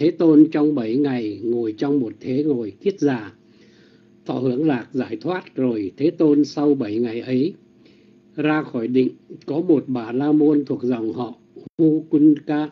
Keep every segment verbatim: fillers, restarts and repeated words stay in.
Thế Tôn trong bảy ngày ngồi trong một thế ngồi kiết già, thọ hưởng lạc giải thoát. Rồi Thế Tôn sau bảy ngày ấy ra khỏi định, có một Bà La Môn thuộc dòng họ Hukunka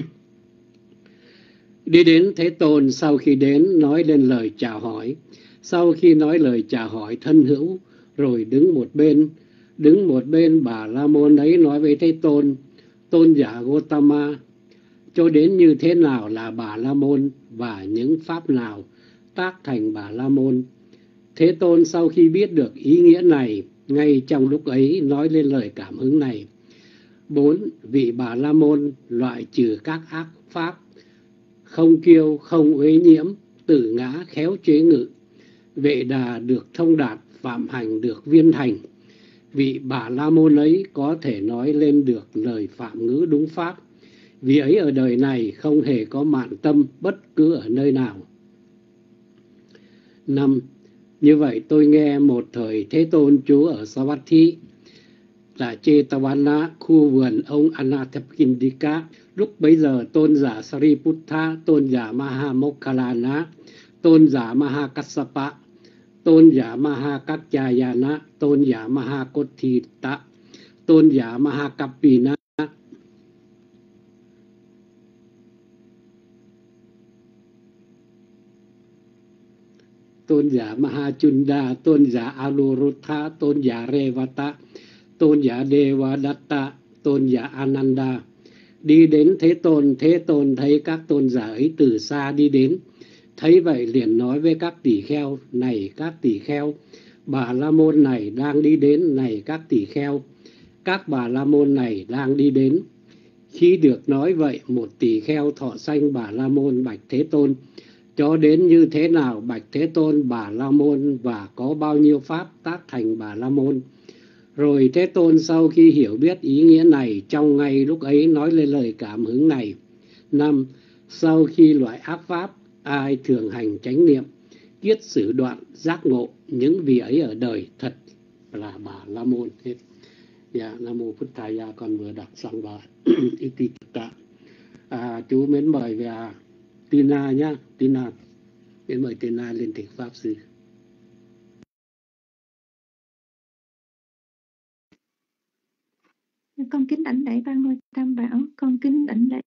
đi đến Thế Tôn. Sau khi đến, nói lên lời chào hỏi. Sau khi nói lời chào hỏi thân hữu, rồi đứng một bên. Đứng một bên Bà La Môn ấy nói với Thế Tôn: Tôn giả Gotama, cho đến như thế nào là Bà La Môn, và những pháp nào tác thành Bà La Môn? Thế Tôn sau khi biết được ý nghĩa này, ngay trong lúc ấy nói lên lời cảm hứng này: Bốn vị Bà La Môn loại trừ các ác pháp, không kiêu, không uế nhiễm, tử ngã khéo chế ngự, vệ đà được thông đạt, phạm hành được viên thành. Vị Bà La Môn ấy có thể nói lên được lời phạm ngữ đúng pháp. Vì ấy ở đời này không hề có mạn tâm bất cứ ở nơi nào. Năm, như vậy tôi nghe một thời Thế Tôn trú ở Savatthi, là Chetavana, khu vườn ông Anathapindika. Lúc bấy giờ tôn giả Sariputta, tôn giả Mahamokkalana, tôn giả Mahakassapa, tôn giả Mahakaccayana, tôn giả Mahakothita, tôn giả Mahakappina, tôn giả Mahachunda, tôn giả Anuruddha, tôn giả Revata, tôn giả Devadatta, tôn giả Ananda đi đến Thế Tôn. Thế Tôn thấy các tôn giả ấy từ xa đi đến, thấy vậy liền nói với các tỳ kheo: Này các tỳ kheo, Bà La Môn này đang đi đến. Này các tỳ kheo, các Bà La Môn này đang đi đến. Khi được nói vậy, một tỳ kheo thọ sanh Bà La Môn bạch Thế Tôn: Cho đến như thế nào bạch Thế Tôn Bà La Môn, và có bao nhiêu pháp tác thành Bà La Môn? Rồi Thế Tôn sau khi hiểu biết ý nghĩa này, trong ngay lúc ấy nói lên lời cảm hứng này: Năm, sau khi loại ác pháp, ai thường hành chánh niệm, kiết sử đoạn, giác ngộ, những vị ấy ở đời thật là Bà La Môn. Hết. Dạ, Nam Mô Phật Thầy, dạ, con vừa đọc xong bài Ititaka. À, chú mến mời về à, Tina nhá, Tina. Mến mời Tina lên thỉnh Pháp Sư. Con kính đảnh lễ Ban Ngôi Tam Bảo, con kính đảnh lễ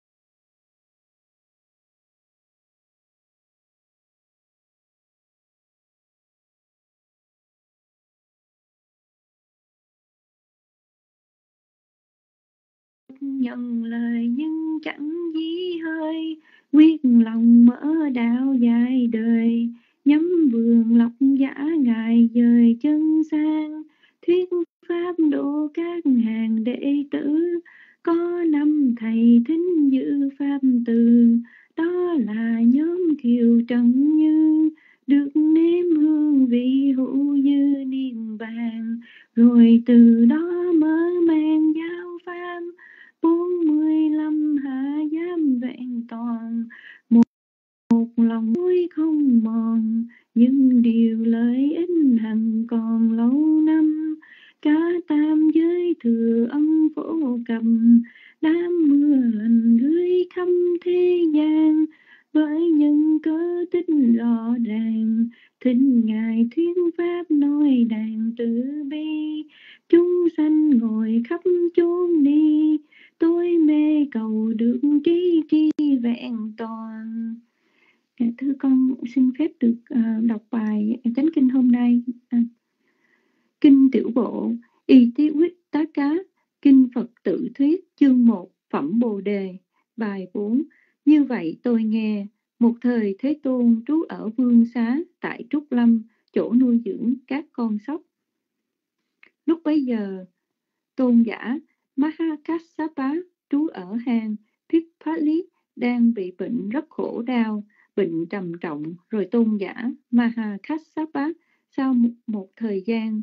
nhận lời nhưng chẳng dí hơi, quyết lòng mở đạo dài đời, nhắm vườn lộc giả ngài dời chân sang, thuyết pháp độ các hàng đệ tử, có năm thầy thính dự pháp từ, đó là nhóm Kiều Trần Như, được nếm hương vị hữu dư niên bàn, rồi từ đó mở mang giáo pháp bốn mươi lăm hạ giám vẹn toàn, một, một lòng vui không mòn, nhưng điều lợi ích hằng còn lâu năm, cả tam giới thừa âm phổ cầm, đám mưa lành rưới khắp thế gian, với nhân cớ tích rõ ràng, thỉnh ngài thuyết pháp nói đàn từ bi, chúng sanh ngồi khắp chốn đi, tôi mê cầu được trí tri vẹn toàn. Thưa con xin phép được uh, đọc bài chánh kinh hôm nay. À, kinh Tiểu Bộ, Y Tí Quyết Tá Cá, kinh Phật Tự Thuyết, chương một, Phẩm Bồ Đề, bài bốn. Như vậy tôi nghe, một thời Thế Tôn trú ở Vương Xá tại Trúc Lâm, chỗ nuôi dưỡng các con sóc. Lúc bấy giờ, tôn giả Mahakassapa trú ở hang Phippali đang bị bệnh rất khổ đau, bệnh trầm trọng. Rồi tôn giả Mahakassapa sau một, một thời gian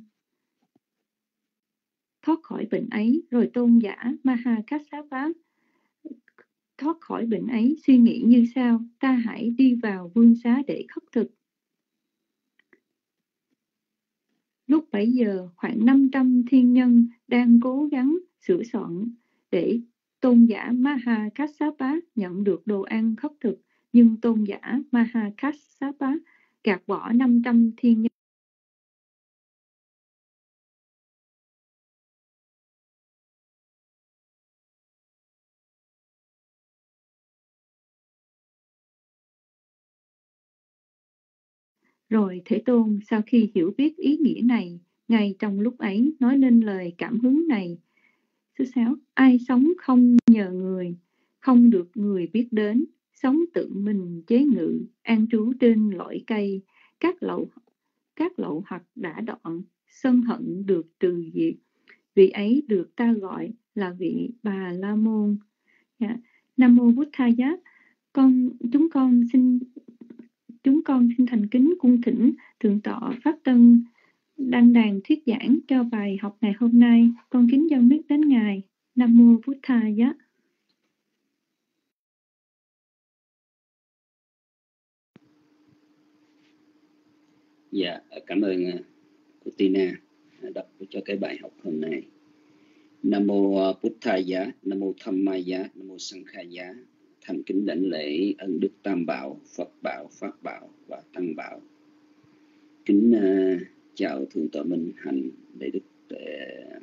thoát khỏi bệnh ấy, rồi tôn giả Mahakassapa thoát khỏi bệnh ấy suy nghĩ như sau: ta hãy đi vào vương xá để khất thực. Lúc bấy giờ khoảng năm trăm thiên nhân đang cố gắng sửa soạn để tôn giả Mahakassapa nhận được đồ ăn khất thực. Nhưng tôn giả Mahakassapa gạt bỏ năm trăm thiên nhân rồi. Thế Tôn sau khi hiểu biết ý nghĩa này, ngay trong lúc ấy nói lên lời cảm hứng này. Thứ sáu, ai sống không nhờ người, không được người biết đến, sống tự mình chế ngự, an trú trên lõi cây, các lậu các lậu hoặc đã đoạn, sân hận được trừ diệt, vị ấy được ta gọi là vị Bà La Môn. Yeah. Nam mô Bụt Thầy Giá. Con chúng con xin chúng con xin thành kính cung thỉnh thượng tọa Pháp Tân đăng đàn thuyết giảng cho bài học ngày hôm nay. Con kính dâng mic đến ngài. Nam mô Bụt Thầy Giá. Dạ, cảm ơn cô Tina đọc cho cái bài học hôm nay. Nam mô Bụt Thầy Giá, Nam mô Tham Ma Giá, Nam mô Sang Kha Giá. Thành kính đảnh lễ ân đức Tam Bảo, Phật Bảo, Pháp Bảo và Tăng Bảo. Kính uh, chào thượng tọa Minh Hạnh, Đại đức uh,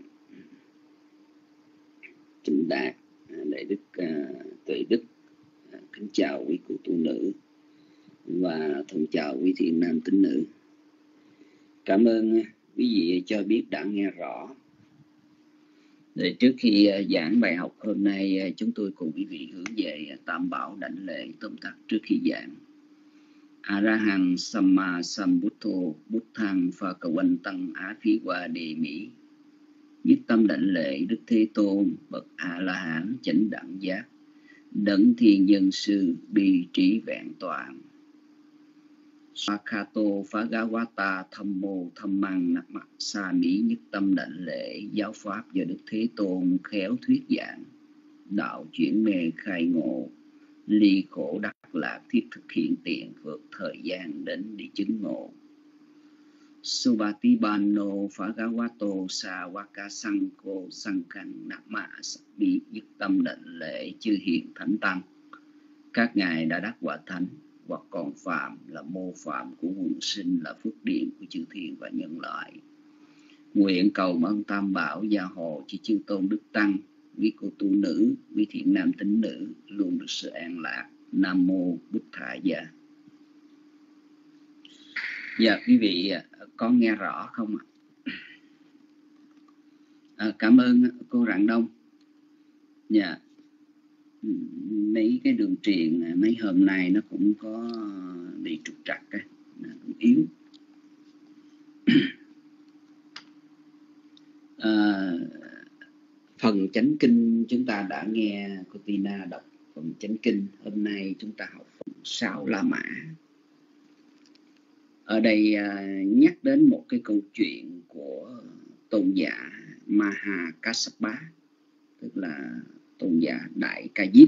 Trịnh Đạt, Đại đức uh, Tuệ Đức. Uh, kính chào quý cô tu nữ và thân chào quý thiện nam tín nữ. Cảm ơn quý vị cho biết đã nghe rõ. Để trước khi giảng bài học hôm nay, chúng tôi cùng quý vị hướng về Tam Bảo đảnh lễ tóm tắt trước khi giảng. Arahang Samma Sambuddho Buddhang Phakawantang Á Phí Qua Đề Mỹ. Nhất tâm đảnh lễ Đức Thế Tôn bậc A-la-hán chánh đẳng giác, đấng thiên nhân sư bi trí vẹn toàn. Sakhato Phagawata Thammo Thammang Namma Sa Mỹ. Nhất tâm đảnh lễ giáo pháp do Đức Thế Tôn khéo thuyết giảng, đạo chuyển mê khai ngộ, ly khổ đắc lạc, thiết thực hiện tiện vượt thời gian đến đi chứng ngộ. Suvatibano Phagawato Sawaka Sangko Sangkang Namma Sa Mỹ. Nhất tâm đảnh lễ chư hiền thánh tăng, các ngài đã đắc quả thánh hoặc còn phạm là mô phạm của quần sinh, là phước điển của chư thiên và nhân loại. Nguyện cầu ơn Tam Bảo gia hộ cho chư tôn đức tăng, quý cô tu nữ, quý thiện nam tín nữ luôn được sự an lạc. Nam mô Bụt Thầy Giá. Dạ quý vị có nghe rõ không ạ? À, cảm ơn cô Rạng Đông. Dạ. Mấy cái đường truyền mấy hôm nay nó cũng có bị trục trặc, cũng yếu. À, phần chánh kinh chúng ta đã nghe cô Tina đọc phần chánh kinh. Hôm nay chúng ta học phần sáu La Mã. Ở đây à, nhắc đến một cái câu chuyện của tôn giả Mahakassapa, tức là tôn giả Đại Ca Diếp.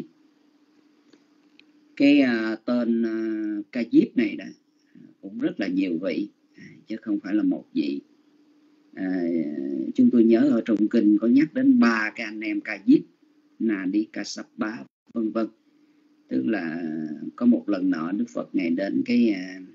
Cái uh, tên uh, Ca Diếp này đã cũng rất là nhiều vị, chứ không phải là một vị. À, chúng tôi nhớ ở trong kinh có nhắc đến ba cái anh em Ca Diếp, Nadi Kassapa vân vân. Tức là có một lần nọ Đức Phật ngài đến cái uh,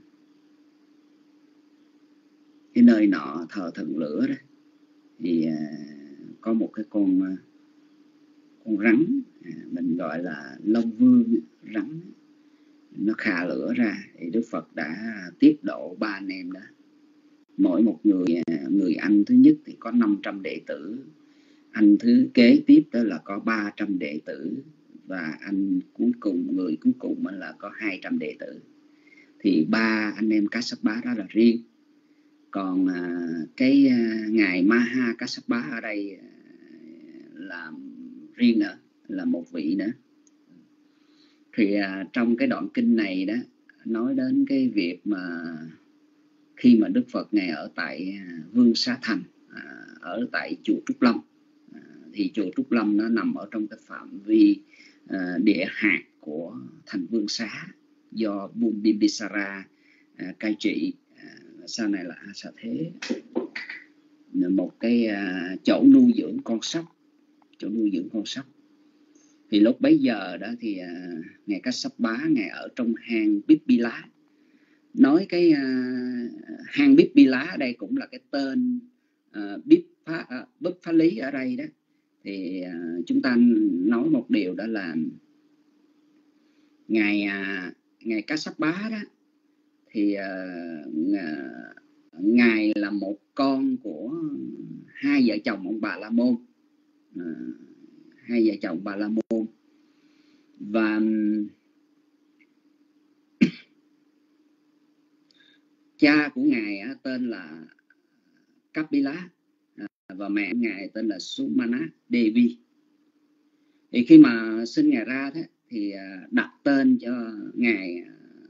cái nơi nọ thờ thần lửa đó, thì uh, có một cái con uh, con rắn, mình gọi là Long Vương rắn, nó khà lửa ra, thì Đức Phật đã tiếp độ ba anh em đó. Mỗi một người người anh thứ nhất thì có năm trăm đệ tử, anh thứ kế tiếp đó là có ba trăm đệ tử, và anh cuối cùng người cuối cùng là có hai trăm đệ tử. Thì ba anh em Kassapa đó là riêng. Còn cái ngài Maha Kassapa ở đây là riêng nữa, là một vị nữa. Thì à, trong cái đoạn kinh này đó nói đến cái việc mà khi mà Đức Phật ngài ở tại Vương Xá Thành, à, ở tại chùa Trúc Lâm, à, thì chùa Trúc Lâm nó nằm ở trong cái phạm vi à, địa hạt của thành Vương Xá do Bumbibisara à, cai trị, à, sau này là A Xà Thế, một cái à, chỗ nuôi dưỡng con sóc, chỗ nuôi dưỡng con sóc. Thì lúc bấy giờ đó thì uh, ngài Kassapa ngài ở trong hang Bipila. Nói cái uh, hang Bipila ở đây cũng là cái tên uh, Bip Phá, uh, Búp Phá Lý ở đây đó. Thì uh, chúng ta nói một điều đó là ngài uh, ngài Kassapa đó thì uh, ngài là một con của hai vợ chồng ông Bà La Môn, uh, hai vợ chồng Bà La Môn. Và cha của ngài á, tên là Kapila, và mẹ ngài tên là Sumana Devi. Thì khi mà sinh ngài ra thế, thì đặt tên cho ngài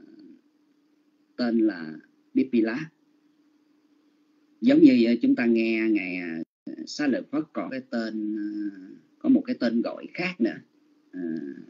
tên là Bipila. Giống như chúng ta nghe ngài Xá Lợi Phất có cái tên, có một cái tên gọi khác nữa, à,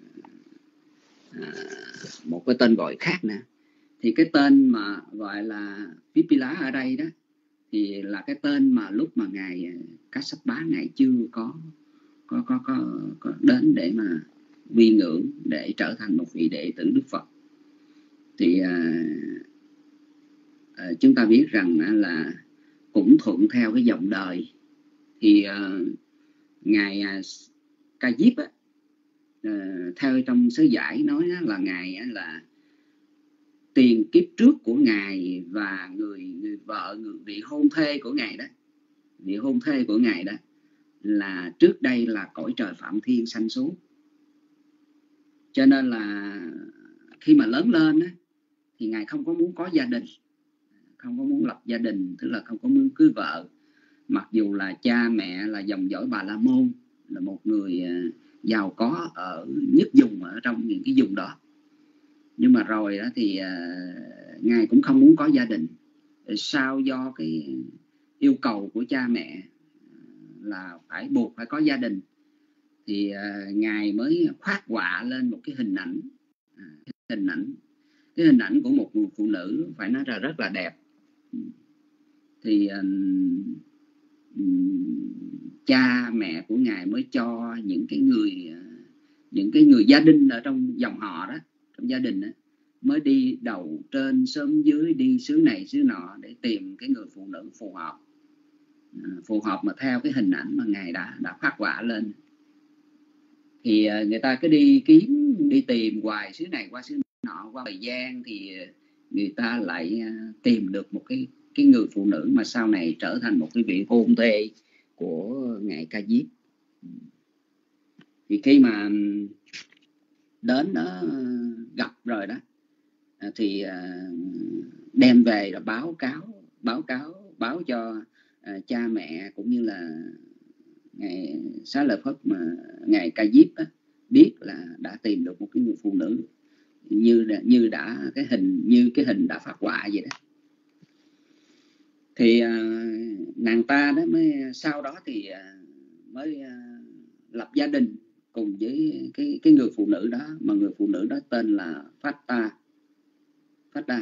à, một cái tên gọi khác nữa. Thì cái tên mà gọi là Bipila ở đây đó thì là cái tên mà lúc mà ngài Kassapa ngài chưa có có có có, có đến để mà vi ngưỡng để trở thành một vị đệ tử Đức Phật. Thì à, à, chúng ta biết rằng là cũng thuận theo cái dòng đời thì à, ngài Ca Diếp á, à, theo trong sớ giải nói là ngài là tiền kiếp trước của ngài và người người vợ, người vị hôn thê của ngài đó, vị hôn thê của ngài đó là trước đây là cõi trời Phạm Thiên sanh xuống. Cho nên là khi mà lớn lên á, thì ngài không có muốn có gia đình, không có muốn lập gia đình, tức là không có muốn cưới vợ. Mặc dù là cha mẹ là dòng dõi Bà La Môn, là một người giàu có ở nhất vùng ở trong những cái vùng đó, nhưng mà rồi đó thì uh, ngài cũng không muốn có gia đình. Sao do cái yêu cầu của cha mẹ là phải buộc phải có gia đình, thì uh, ngài mới khoác họa lên một cái hình ảnh, uh, cái hình ảnh cái hình ảnh của một người phụ nữ phải nói là rất là đẹp. Thì um, um, cha mẹ của ngài mới cho những cái người uh, những cái người gia đình ở trong dòng họ đó, trong gia đình đó, mới đi đầu trên sớm dưới, đi xứ này xứ nọ để tìm cái người phụ nữ phù hợp, phù hợp mà theo cái hình ảnh mà ngài đã đã phát họa lên. Thì người ta cứ đi kiếm, đi tìm hoài xứ này qua xứ nọ, qua thời gian thì người ta lại tìm được một cái cái người phụ nữ mà sau này trở thành một cái vị hôn thê của ngài Ca Diếp. Thì khi mà đến đó gặp rồi đó thì đem về là báo cáo báo cáo báo cho cha mẹ cũng như là ngài Xá Lợi Phất mà ngài Ca Diếp á, biết là đã tìm được một cái người phụ nữ như như đã cái hình như cái hình đã phát họa vậy đó. Thì uh, nàng ta đó mới sau đó thì uh, mới uh, lập gia đình cùng với cái cái người phụ nữ đó, mà người phụ nữ đó tên là Phata Phata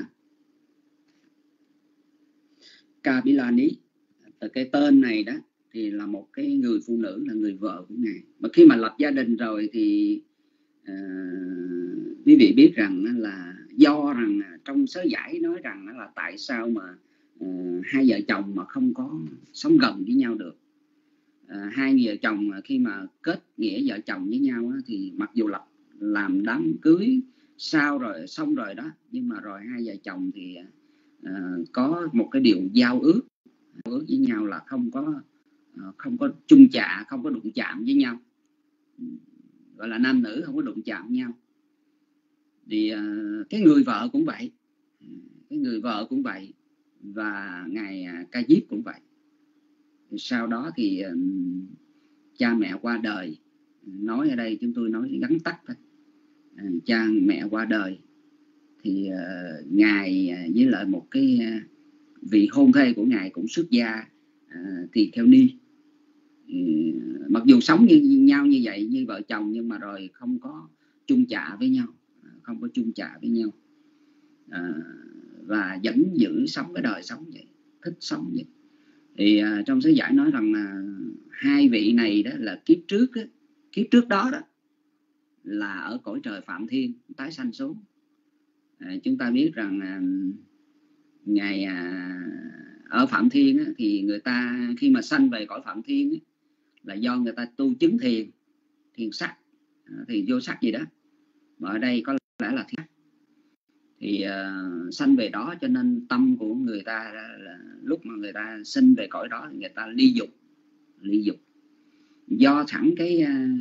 Kabilani. Cái tên này đó thì là một cái người phụ nữ, là người vợ của ngài. Mà khi mà lập gia đình rồi thì uh, quý vị biết rằng là do rằng trong sớ giải nói rằng là tại sao mà uh, hai vợ chồng mà không có sống gần với nhau được. Uh, hai vợ chồng khi mà kết nghĩa vợ chồng với nhau thì mặc dù lập làm đám cưới sau rồi xong rồi đó, nhưng mà rồi hai vợ chồng thì uh, có một cái điều giao ước ước với nhau là không có uh, không có chung chạ, không có đụng chạm với nhau, gọi là nam nữ không có đụng chạm với nhau. Thì uh, cái người vợ cũng vậy, cái người vợ cũng vậy và ngài Ca Diếp cũng vậy. Thì sau đó thì uh, cha mẹ qua đời, nói ở đây chúng tôi nói ngắn tắt thôi. Uh, cha mẹ qua đời thì uh, ngài uh, với lại một cái uh, vị hôn thê của ngài cũng xuất gia uh, tỳ kheo ni. Uh, mặc dù sống như nhau như vậy, như vợ chồng, nhưng mà rồi không có chung chạ với nhau, không có chung chạ với nhau uh, và vẫn giữ sống cái đời sống vậy, thích sống vậy. Thì uh, trong sớ giải nói rằng là hai vị này đó là kiếp trước á, kiếp trước đó đó là ở cõi trời Phạm Thiên tái sanh xuống. À, chúng ta biết rằng à, ngày à, ở Phạm Thiên á, thì người ta khi mà sanh về cõi Phạm Thiên á, là do người ta tu chứng thiền, thiền sắc, thiền vô sắc gì đó, mà ở đây có lẽ là thiền. Thì uh, sanh về đó cho nên tâm của người ta là, là, lúc mà người ta sinh về cõi đó người ta ly dục, ly dục do sẵn cái uh,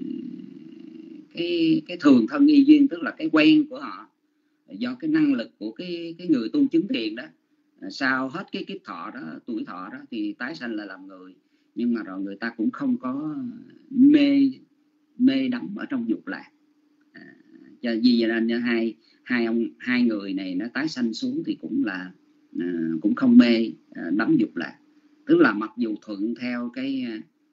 cái cái thường thân y duyên, tức là cái quen của họ, do cái năng lực của cái cái người tu chứng thiền đó, sau hết cái kiếp thọ đó, tuổi thọ đó thì tái sanh là làm người, nhưng mà rồi người ta cũng không có mê mê đắm ở trong dục lạc. À, cho vì vậy nên hai hai ông hai người này nó tái sanh xuống thì cũng là à, cũng không mê à, đắm dục lạc, tức là mặc dù thuận theo cái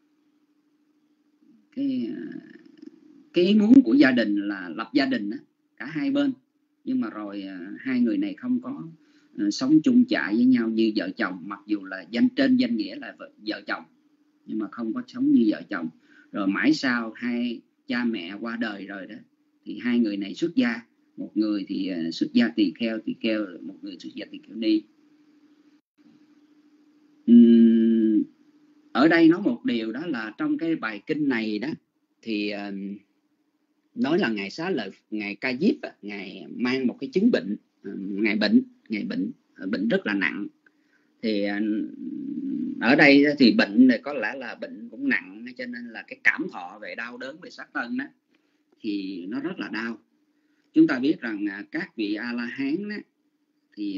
cái cái ý muốn của gia đình là lập gia đình đó, cả hai bên, nhưng mà rồi à, hai người này không có à, sống chung trại với nhau như vợ chồng, mặc dù là danh trên danh nghĩa là vợ, vợ chồng, nhưng mà không có sống như vợ chồng. Rồi mãi sau hai cha mẹ qua đời rồi đó thì hai người này xuất gia, một người thì uh, xuất gia tỳ kheo tỳ kheo một người xuất gia tỳ kheo ni. Uhm, ở đây nói một điều đó là trong cái bài kinh này đó thì uh, nói là ngài Xá Lợi, ngài Ca Diếp, ngài mang một cái chứng bệnh, uh, ngài bệnh, ngài bệnh bệnh rất là nặng. Thì ở đây thì bệnh này có lẽ là bệnh cũng nặng, cho nên là cái cảm thọ về đau đớn về sắc thân đó thì nó rất là đau. Chúng ta biết rằng các vị A La Hán đó, thì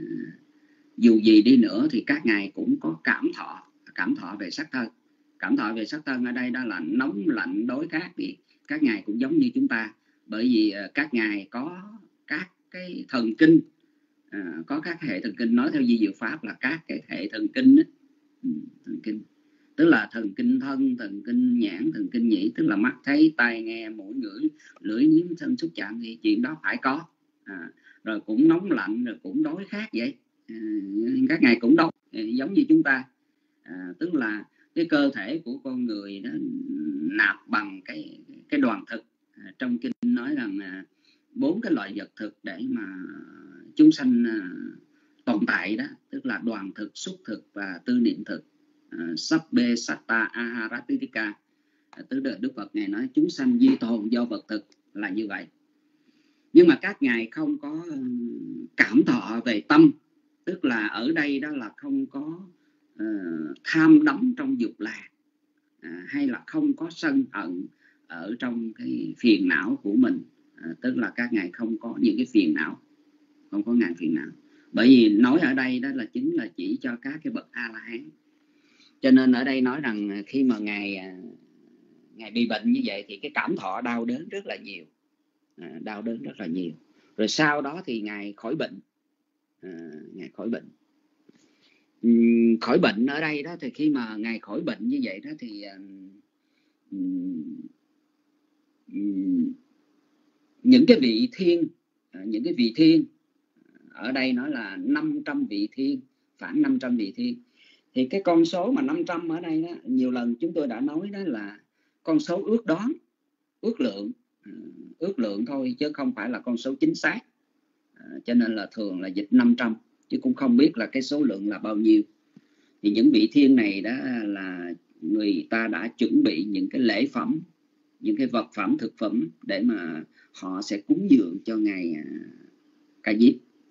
dù gì đi nữa thì các ngài cũng có cảm thọ, cảm thọ về sắc thân. Cảm thọ về sắc thân ở đây đó là nóng lạnh đối khác, thì các ngài cũng giống như chúng ta, bởi vì các ngài có các cái thần kinh. À, có các hệ thần kinh, nói theo di diệu pháp là các cái hệ thần kinh đó. Ừ, thần kinh tức là thần kinh thân, thần kinh nhãn, thần kinh nhĩ, tức là mắt thấy, tai nghe, mũi ngửi, lưỡi nếm, thân xúc chạm, thì chuyện đó phải có. À, rồi cũng nóng lạnh, rồi cũng đói khát vậy. À, các ngài cũng đói giống như chúng ta. À, tức là cái cơ thể của con người nó nạp bằng cái cái đoàn thực. À, trong kinh nói rằng à, bốn cái loại vật thực để mà chúng sanh uh, tồn tại đó, tức là đoàn thực, xúc thực và tư niệm thực. uh, Sabbe satta aharatika, uh, tức là Đức Phật ngài nói chúng sanh di tồn do vật thực là như vậy. Nhưng mà các ngài không có cảm thọ về tâm, tức là ở đây đó là không có uh, tham đắm trong dục lạc, uh, hay là không có sân hận ở trong cái phiền não của mình. uh, Tức là các ngài không có những cái phiền não, không có ngàn phiền não. Bởi vì nói ở đây đó là chính là chỉ cho các cái bậc A La Hán. Cho nên ở đây nói rằng khi mà ngài ngài bị bệnh như vậy thì cái cảm thọ đau đớn rất là nhiều, à, đau đớn rất là nhiều. Rồi sau đó thì ngài khỏi bệnh, à, ngài khỏi bệnh. Uhm, khỏi bệnh ở đây đó thì khi mà ngài khỏi bệnh như vậy đó thì um, um, những cái vị thiên, những cái vị thiên ở đây nói là năm trăm vị thiên, khoảng năm trăm vị thiên. Thì cái con số mà năm trăm ở đây đó, nhiều lần chúng tôi đã nói đó là con số ước đoán, ước lượng, ước lượng thôi chứ không phải là con số chính xác. À, cho nên là thường là dịch năm trăm chứ cũng không biết là cái số lượng là bao nhiêu. Thì những vị thiên này đó là người ta đã chuẩn bị những cái lễ phẩm, những cái vật phẩm, thực phẩm để mà họ sẽ cúng dường cho ngài Ca Diếp.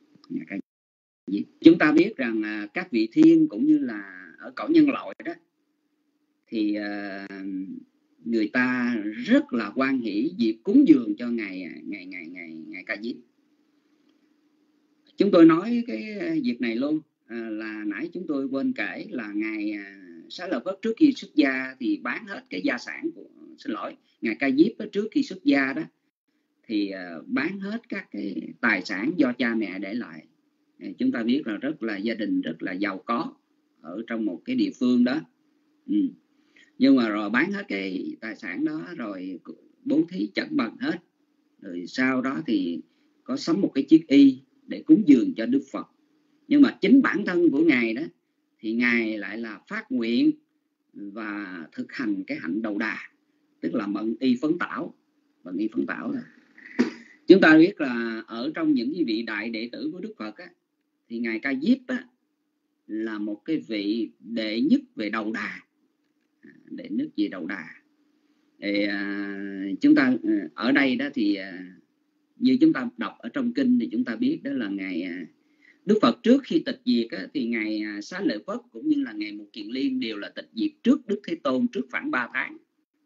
Chúng ta biết rằng à, các vị thiên cũng như là ở cõi nhân loại đó thì à, người ta rất là hoan hỷ việc cúng dường cho ngài ngài ngài ngài ngài Ca Diếp. Chúng tôi nói cái việc này luôn, à, là nãy chúng tôi quên kể là ngài à, Xá Lợi Phất trước khi xuất gia thì bán hết cái gia sản của, xin lỗi, ngài Ca Diếp trước khi xuất gia đó thì à, bán hết các cái tài sản do cha mẹ để lại. Chúng ta biết là rất là gia đình rất là giàu có ở trong một cái địa phương đó. Ừ. Nhưng mà rồi bán hết cái tài sản đó rồi bố thí chẩn bằng hết. Rồi sau đó thì có sắm một cái chiếc y để cúng dường cho Đức Phật. Nhưng mà chính bản thân của ngài đó thì ngài lại là phát nguyện và thực hành cái hạnh đầu đà, tức là mận y phấn tảo. và nghi phấn tảo thôi. Chúng ta biết là ở trong những cái vị đại đệ tử của Đức Phật á, thì ngài Ca Diếp á, là một cái vị đệ nhất về đầu đà, đệ nhất về đầu đà. Thì, à, chúng ta ở đây đó thì à, như chúng ta đọc ở trong kinh thì chúng ta biết đó là ngày à, Đức Phật trước khi tịch diệt á, thì ngày à, Xá Lợi Phất cũng như là ngày Mục Kiền Liên đều là tịch diệt trước Đức Thế Tôn, trước khoảng ba tháng.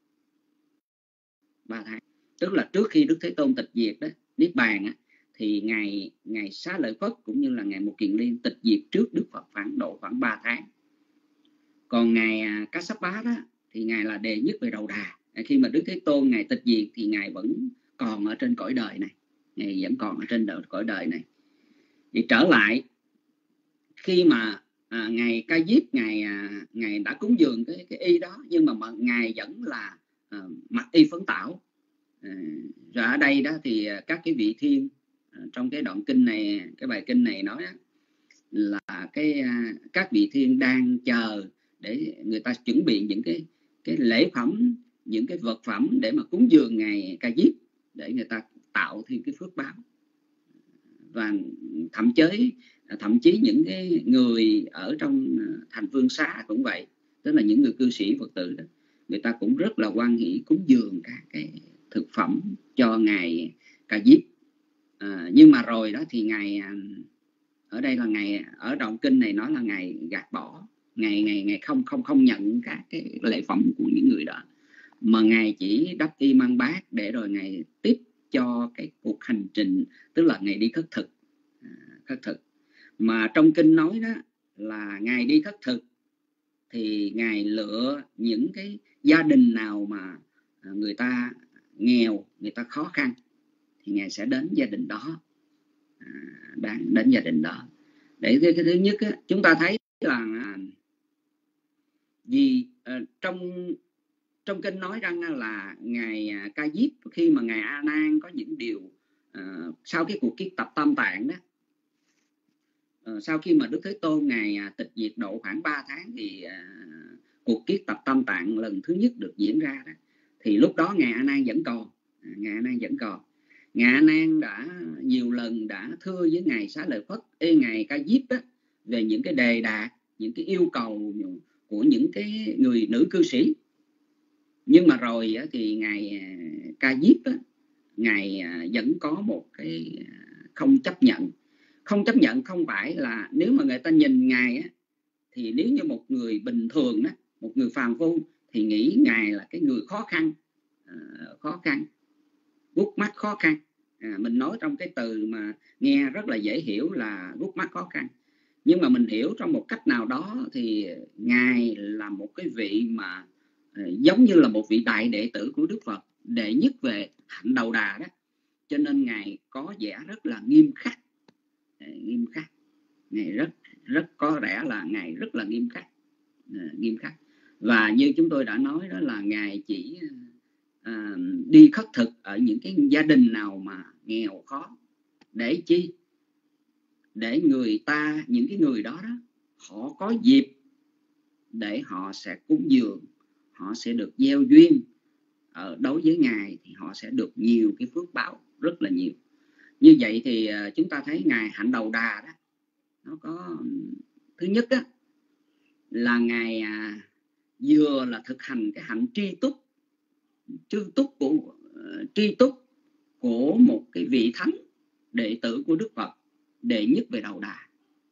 ba tháng, tức là trước khi Đức Thế Tôn tịch diệt đó, niết bàn á, thì ngày ngày Xá Lợi Phất cũng như là ngày Mục Kiền Liên tịch diệt trước Đức Phật khoảng độ khoảng ba tháng. Còn ngày à, Kassapa đó thì ngài là đệ nhất về đầu đà. Khi mà Đức Thế Tôn ngài tịch diệt thì ngài vẫn còn ở trên cõi đời này, ngài vẫn còn ở trên đời, cõi đời này. Thì trở lại khi mà à, ngài Ca Diếp ngài à, ngài đã cúng dường cái cái y đó, nhưng mà, mà ngài vẫn là à, mặc y phấn tảo. À, rồi ở đây đó thì các cái vị thiên à, trong cái đoạn kinh này, cái bài kinh này nói á, là cái à, các vị thiên đang chờ để người ta chuẩn bị những cái cái lễ phẩm, những cái vật phẩm để mà cúng dường ngài Ca Diếp, để người ta tạo thêm cái phước báo. Và thậm chí thậm chí những cái người ở trong thành Phương Xá cũng vậy, tức là những người cư sĩ Phật tử đó, người ta cũng rất là hoan hỷ cúng dường các cái thực phẩm cho ngài Ca Diếp. À, nhưng mà rồi đó thì ngài ở đây là ngài ở đoạn kinh này nói là ngài gạt bỏ, ngài ngài ngài không không không nhận các cái lễ phẩm của những người đó, mà ngài chỉ đắp y mang bát để rồi ngài tiếp cho cái cuộc hành trình, tức là ngài đi khất thực. À, khất thực mà trong kinh nói đó là ngài đi khất thực thì ngài lựa những cái gia đình nào mà người ta nghèo, người ta khó khăn thì ngài sẽ đến gia đình đó, à, đang đến gia đình đó. Để cái, cái thứ nhất á, chúng ta thấy là vì uh, trong trong kinh nói rằng là ngài Ca Diếp khi mà ngài A Nan có những điều uh, sau cái cuộc kiết tập Tam Tạng đó, uh, sau khi mà Đức Thế Tôn ngài uh, tịch diệt độ khoảng ba tháng thì uh, cuộc kiết tập Tam Tạng lần thứ nhất được diễn ra đó, thì lúc đó ngài A Nan vẫn còn, uh, ngài A Nan vẫn còn. Ngài A Nan đã nhiều lần đã thưa với ngài Xá Lợi Phất, ê ngài Ca Diếp á, về những cái đề đạt, những cái yêu cầu của những cái người nữ cư sĩ. Nhưng mà rồi thì ngài Ca Diếp á, ngài vẫn có một cái không chấp nhận. Không chấp nhận không phải là nếu mà người ta nhìn ngài á, thì nếu như một người bình thường đó, một người phàm phu thì nghĩ ngài là cái người khó khăn, khó khăn, gút mắt khó khăn. À, mình nói trong cái từ mà nghe rất là dễ hiểu là gút mắt khó khăn. Nhưng mà mình hiểu trong một cách nào đó thì ngài là một cái vị mà giống như là một vị đại đệ tử của Đức Phật, đệ nhất về hạnh đầu đà đó, cho nên ngài có vẻ rất là nghiêm khắc, nghiêm khắc, ngài rất rất có vẻ là ngài rất là nghiêm khắc, nghiêm khắc. Và như chúng tôi đã nói đó là ngài chỉ à, đi khất thực ở những cái gia đình nào mà nghèo khó, để chi? Để người ta, những cái người đó đó, họ có dịp để họ sẽ cúng dường, họ sẽ được gieo duyên. Ở đối với ngài thì họ sẽ được nhiều cái phước báo, rất là nhiều. Như vậy thì chúng ta thấy ngài hạnh đầu đà đó, nó có thứ nhất đó, là ngài à, vừa là thực hành cái hạnh tri túc, tri túc của uh, tri túc của một cái vị thánh đệ tử của Đức Phật, đệ nhất về đầu đà.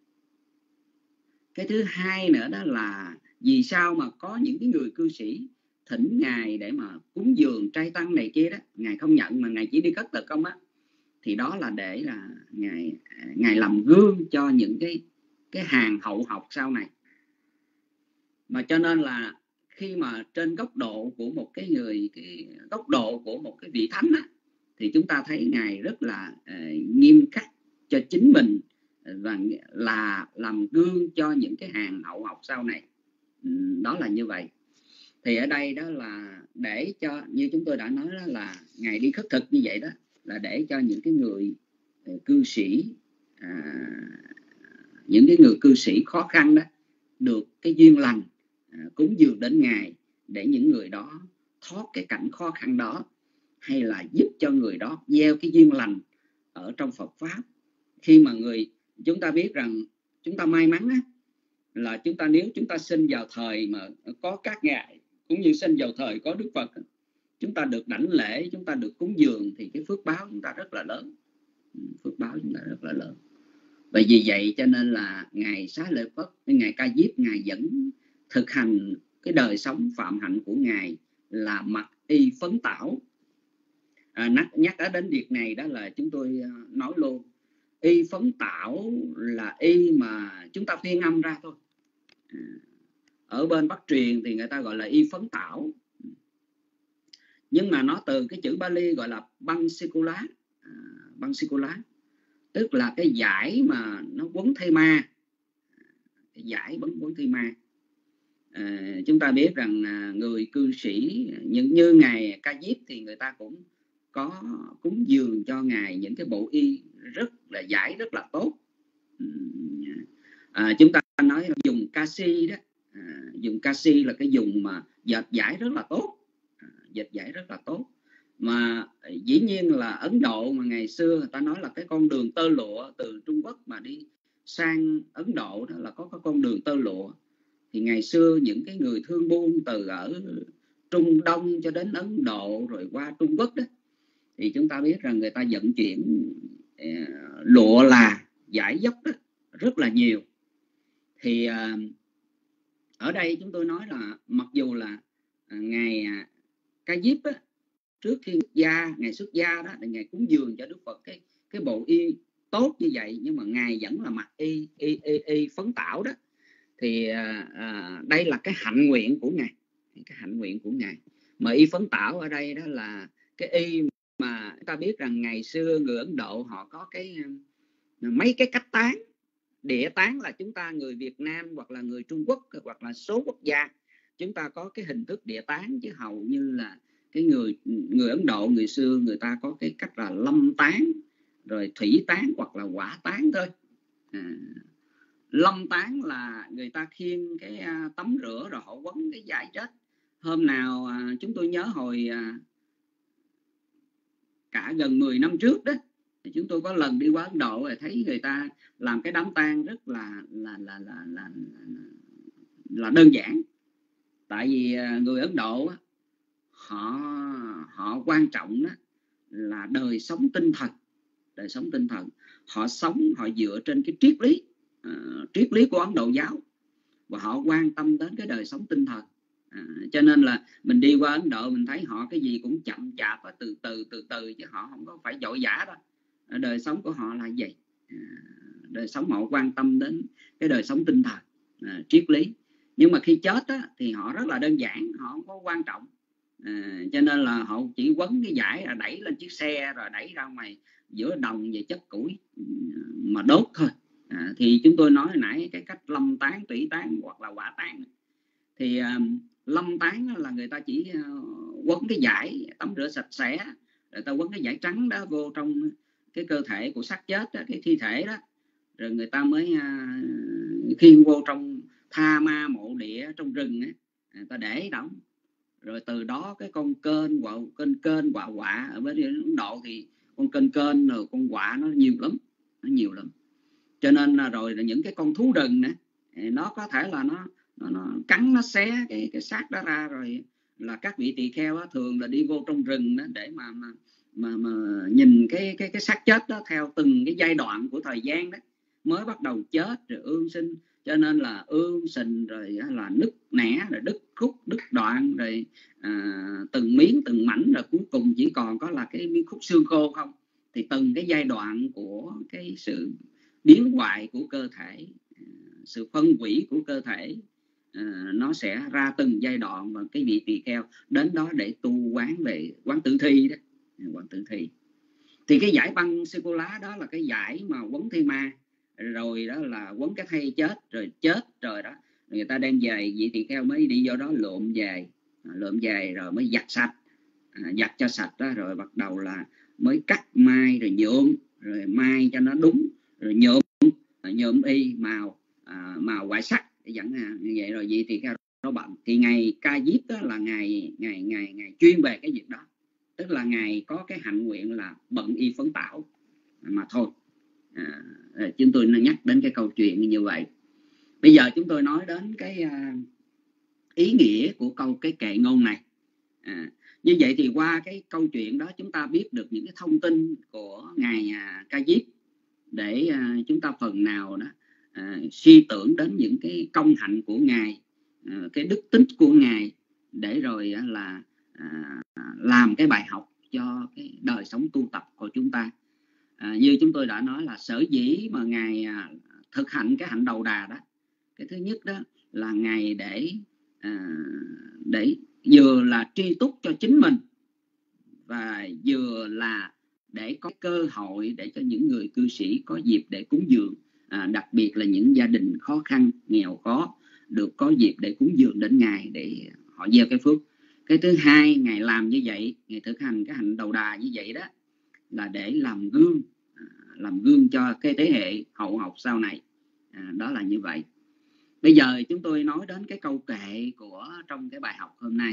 Cái thứ hai nữa đó là vì sao mà có những cái người cư sĩ thỉnh ngài để mà cúng dường trai tăng này kia đó, ngài không nhận mà ngài chỉ đi khất thực không á, thì đó là để là ngài ngài làm gương cho những cái cái hàng hậu học sau này. Mà cho nên là khi mà trên góc độ của một cái người, cái góc độ của một cái vị thánh á, thì chúng ta thấy ngài rất là uh, nghiêm khắc cho chính mình và là làm gương cho những cái hàng hậu học sau này. Đó là như vậy. Thì ở đây đó là để cho, như chúng tôi đã nói đó, là ngài đi khất thực như vậy đó, là để cho những cái người uh, cư sĩ, à, những cái người cư sĩ khó khăn đó được cái duyên lành, à, cúng dường đến ngài, để những người đó thoát cái cảnh khó khăn đó, hay là giúp cho người đó gieo cái duyên lành ở trong Phật pháp. Khi mà người chúng ta biết rằng chúng ta may mắn á, là chúng ta nếu chúng ta sinh vào thời mà có các ngài, cũng như sinh vào thời có Đức Phật, chúng ta được đảnh lễ, chúng ta được cúng dường, thì cái phước báo chúng ta rất là lớn. Phước báo chúng ta rất là lớn. Và vì vậy cho nên là ngài Xá Lợi Phất, ngài Ca Diếp, ngài vẫn thực hành cái đời sống phạm hạnh của ngài là mặc y phấn tảo. À, nhắc đến việc này đó là chúng tôi nói luôn, y phấn tảo là y mà chúng ta phiên âm ra thôi. À, ở bên Bắc truyền thì người ta gọi là y phấn tảo, nhưng mà nó từ cái chữ Bali gọi là băng sikula, à, băng sikula, tức là cái dải mà nó quấn thây ma, cái dải quấn quấn thây ma. À, chúng ta biết rằng người cư sĩ những như ngài Ca Diếp thì người ta cũng có cúng dường cho ngài những cái bộ y rất là dải rất là tốt. À, chúng ta nói dùng kasi đó, à, dùng kasi là cái dùng mà dệt dải rất là tốt, à, dệt dải rất là tốt. Mà dĩ nhiên là Ấn Độ mà ngày xưa người ta nói là cái con đường tơ lụa từ Trung Quốc mà đi sang Ấn Độ đó là có cái con đường tơ lụa. Thì ngày xưa những cái người thương buôn từ ở Trung Đông cho đến Ấn Độ rồi qua Trung Quốc đó, thì chúng ta biết rằng người ta vận chuyển uh, lụa là dải dốc đó rất là nhiều. Thì uh, ở đây chúng tôi nói là mặc dù là uh, ngài uh, Ca Diếp á, trước khi xuất gia, ngày xuất gia đó, thì ngài cúng dường cho Đức Phật cái cái bộ y tốt như vậy, nhưng mà ngài vẫn là mặc y y y, y phấn tảo đó. Thì à, à, đây là cái hạnh nguyện của ngài, cái hạnh nguyện của ngài. Mà y phấn tảo ở đây đó là cái y mà ta biết rằng ngày xưa người Ấn Độ họ có cái mấy cái cách tán. Địa tán là chúng ta người Việt Nam hoặc là người Trung Quốc hoặc là số quốc gia chúng ta có cái hình thức địa tán, chứ hầu như là cái người người Ấn Độ người xưa người ta có cái cách là lâm tán, rồi thủy tán hoặc là hỏa tán thôi. À, lâm tán là người ta khiêng cái uh, tắm rửa rồi họ quấn cái dải chết. Hôm nào uh, chúng tôi nhớ hồi uh, cả gần mười năm trước đó, thì chúng tôi có lần đi qua Ấn Độ rồi thấy người ta làm cái đám tang rất là là là là là, là đơn giản. Tại vì uh, người Ấn Độ uh, họ họ quan trọng đó là đời sống tinh thần, đời sống tinh thần. Họ sống họ dựa trên cái triết lý Uh, triết lý của Ấn Độ giáo, và họ quan tâm đến cái đời sống tinh thần. Uh, cho nên là mình đi qua Ấn Độ mình thấy họ cái gì cũng chậm chạp, từ từ từ từ, chứ họ không có phải vội vã đâu. Uh, đời sống của họ là gì? Uh, đời sống họ quan tâm đến cái đời sống tinh thần, uh, triết lý. Nhưng mà khi chết á, thì họ rất là đơn giản, họ không có quan trọng. Uh, cho nên là họ chỉ quấn cái dải rồi đẩy lên chiếc xe rồi đẩy ra ngoài giữa đồng về chất củi mà đốt thôi. À, thì chúng tôi nói hồi nãy cái cách lâm tán, thủy tán hoặc là hỏa tán. Thì uh, lâm tán là người ta chỉ uh, quấn cái dải tắm rửa sạch sẽ, rồi ta quấn cái dải trắng đó vô trong cái cơ thể của xác chết đó, cái thi thể đó, rồi người ta mới uh, khiêng vô trong tha ma mộ địa trong rừng ấy, người ta để đóng. Rồi từ đó cái con kênh quạ kênh kênh quạ quạ ở bên Ấn Độ thì con kênh kênh rồi con quạ nó nhiều lắm, nó nhiều lắm. Cho nên là rồi là những cái con thú rừng này, nó có thể là nó nó, nó cắn nó xé cái cái xác đó ra, rồi là các vị tỳ kheo đó, thường là đi vô trong rừng đó để mà mà mà, mà nhìn cái cái cái xác chết đó theo từng cái giai đoạn của thời gian đó, mới bắt đầu chết rồi ương sinh. Cho nên là ương sình rồi là nứt nẻ rồi đứt khúc đứt đoạn rồi à, từng miếng từng mảnh, rồi cuối cùng chỉ còn có là cái miếng khúc xương khô không. Thì từng cái giai đoạn của cái sự biến hoại của cơ thể, sự phân hủy của cơ thể, à, nó sẽ ra từng giai đoạn, và cái vị tỳ kheo đến đó để tu quán về quán tử thi đó, quán tử thi. Thì cái giải băng sô cô lá đó là cái giải mà quấn thi ma, rồi đó là quấn cái thây chết, rồi chết rồi đó người ta đem về, vị tỳ kheo mới đi vô đó lượm về, lượm về rồi mới giặt sạch, à, giặt cho sạch đó, rồi bắt đầu là mới cắt mai rồi nhuộm, rồi mai cho nó đúng, rồi nhuộm nhuộm y màu à, màu ngoại sắc dẫn như vậy. Rồi vậy thì nó bận. Thì ngày Ca Diếp đó là ngày ngày ngày ngày chuyên về cái việc đó, tức là Ngài có cái hạnh nguyện là bận y phấn tảo mà thôi. À, chúng tôi nhắc đến cái câu chuyện như vậy. Bây giờ chúng tôi nói đến cái uh, ý nghĩa của câu cái kệ ngôn này. À, như vậy thì qua cái câu chuyện đó chúng ta biết được những cái thông tin của Ngài uh, Ca Diếp, để uh, chúng ta phần nào đó uh, suy tưởng đến những cái công hạnh của Ngài, uh, cái đức tính của Ngài, để rồi uh, là uh, làm cái bài học cho cái đời sống tu tập của chúng ta. À, như chúng tôi đã nói là sở dĩ mà Ngài à, thực hành cái hạnh đầu đà đó, cái thứ nhất đó là Ngài để à, để vừa là tri túc cho chính mình, và vừa là để có cơ hội để cho những người cư sĩ có dịp để cúng dường, à, đặc biệt là những gia đình khó khăn nghèo khó được có dịp để cúng dường đến Ngài để họ gieo cái phước. Cái thứ hai, Ngài làm như vậy, Ngài thực hành cái hạnh đầu đà như vậy đó là để làm gương, làm gương cho cái thế hệ hậu học sau này. À, đó là như vậy. Bây giờ chúng tôi nói đến cái câu kệ của trong cái bài học hôm nay.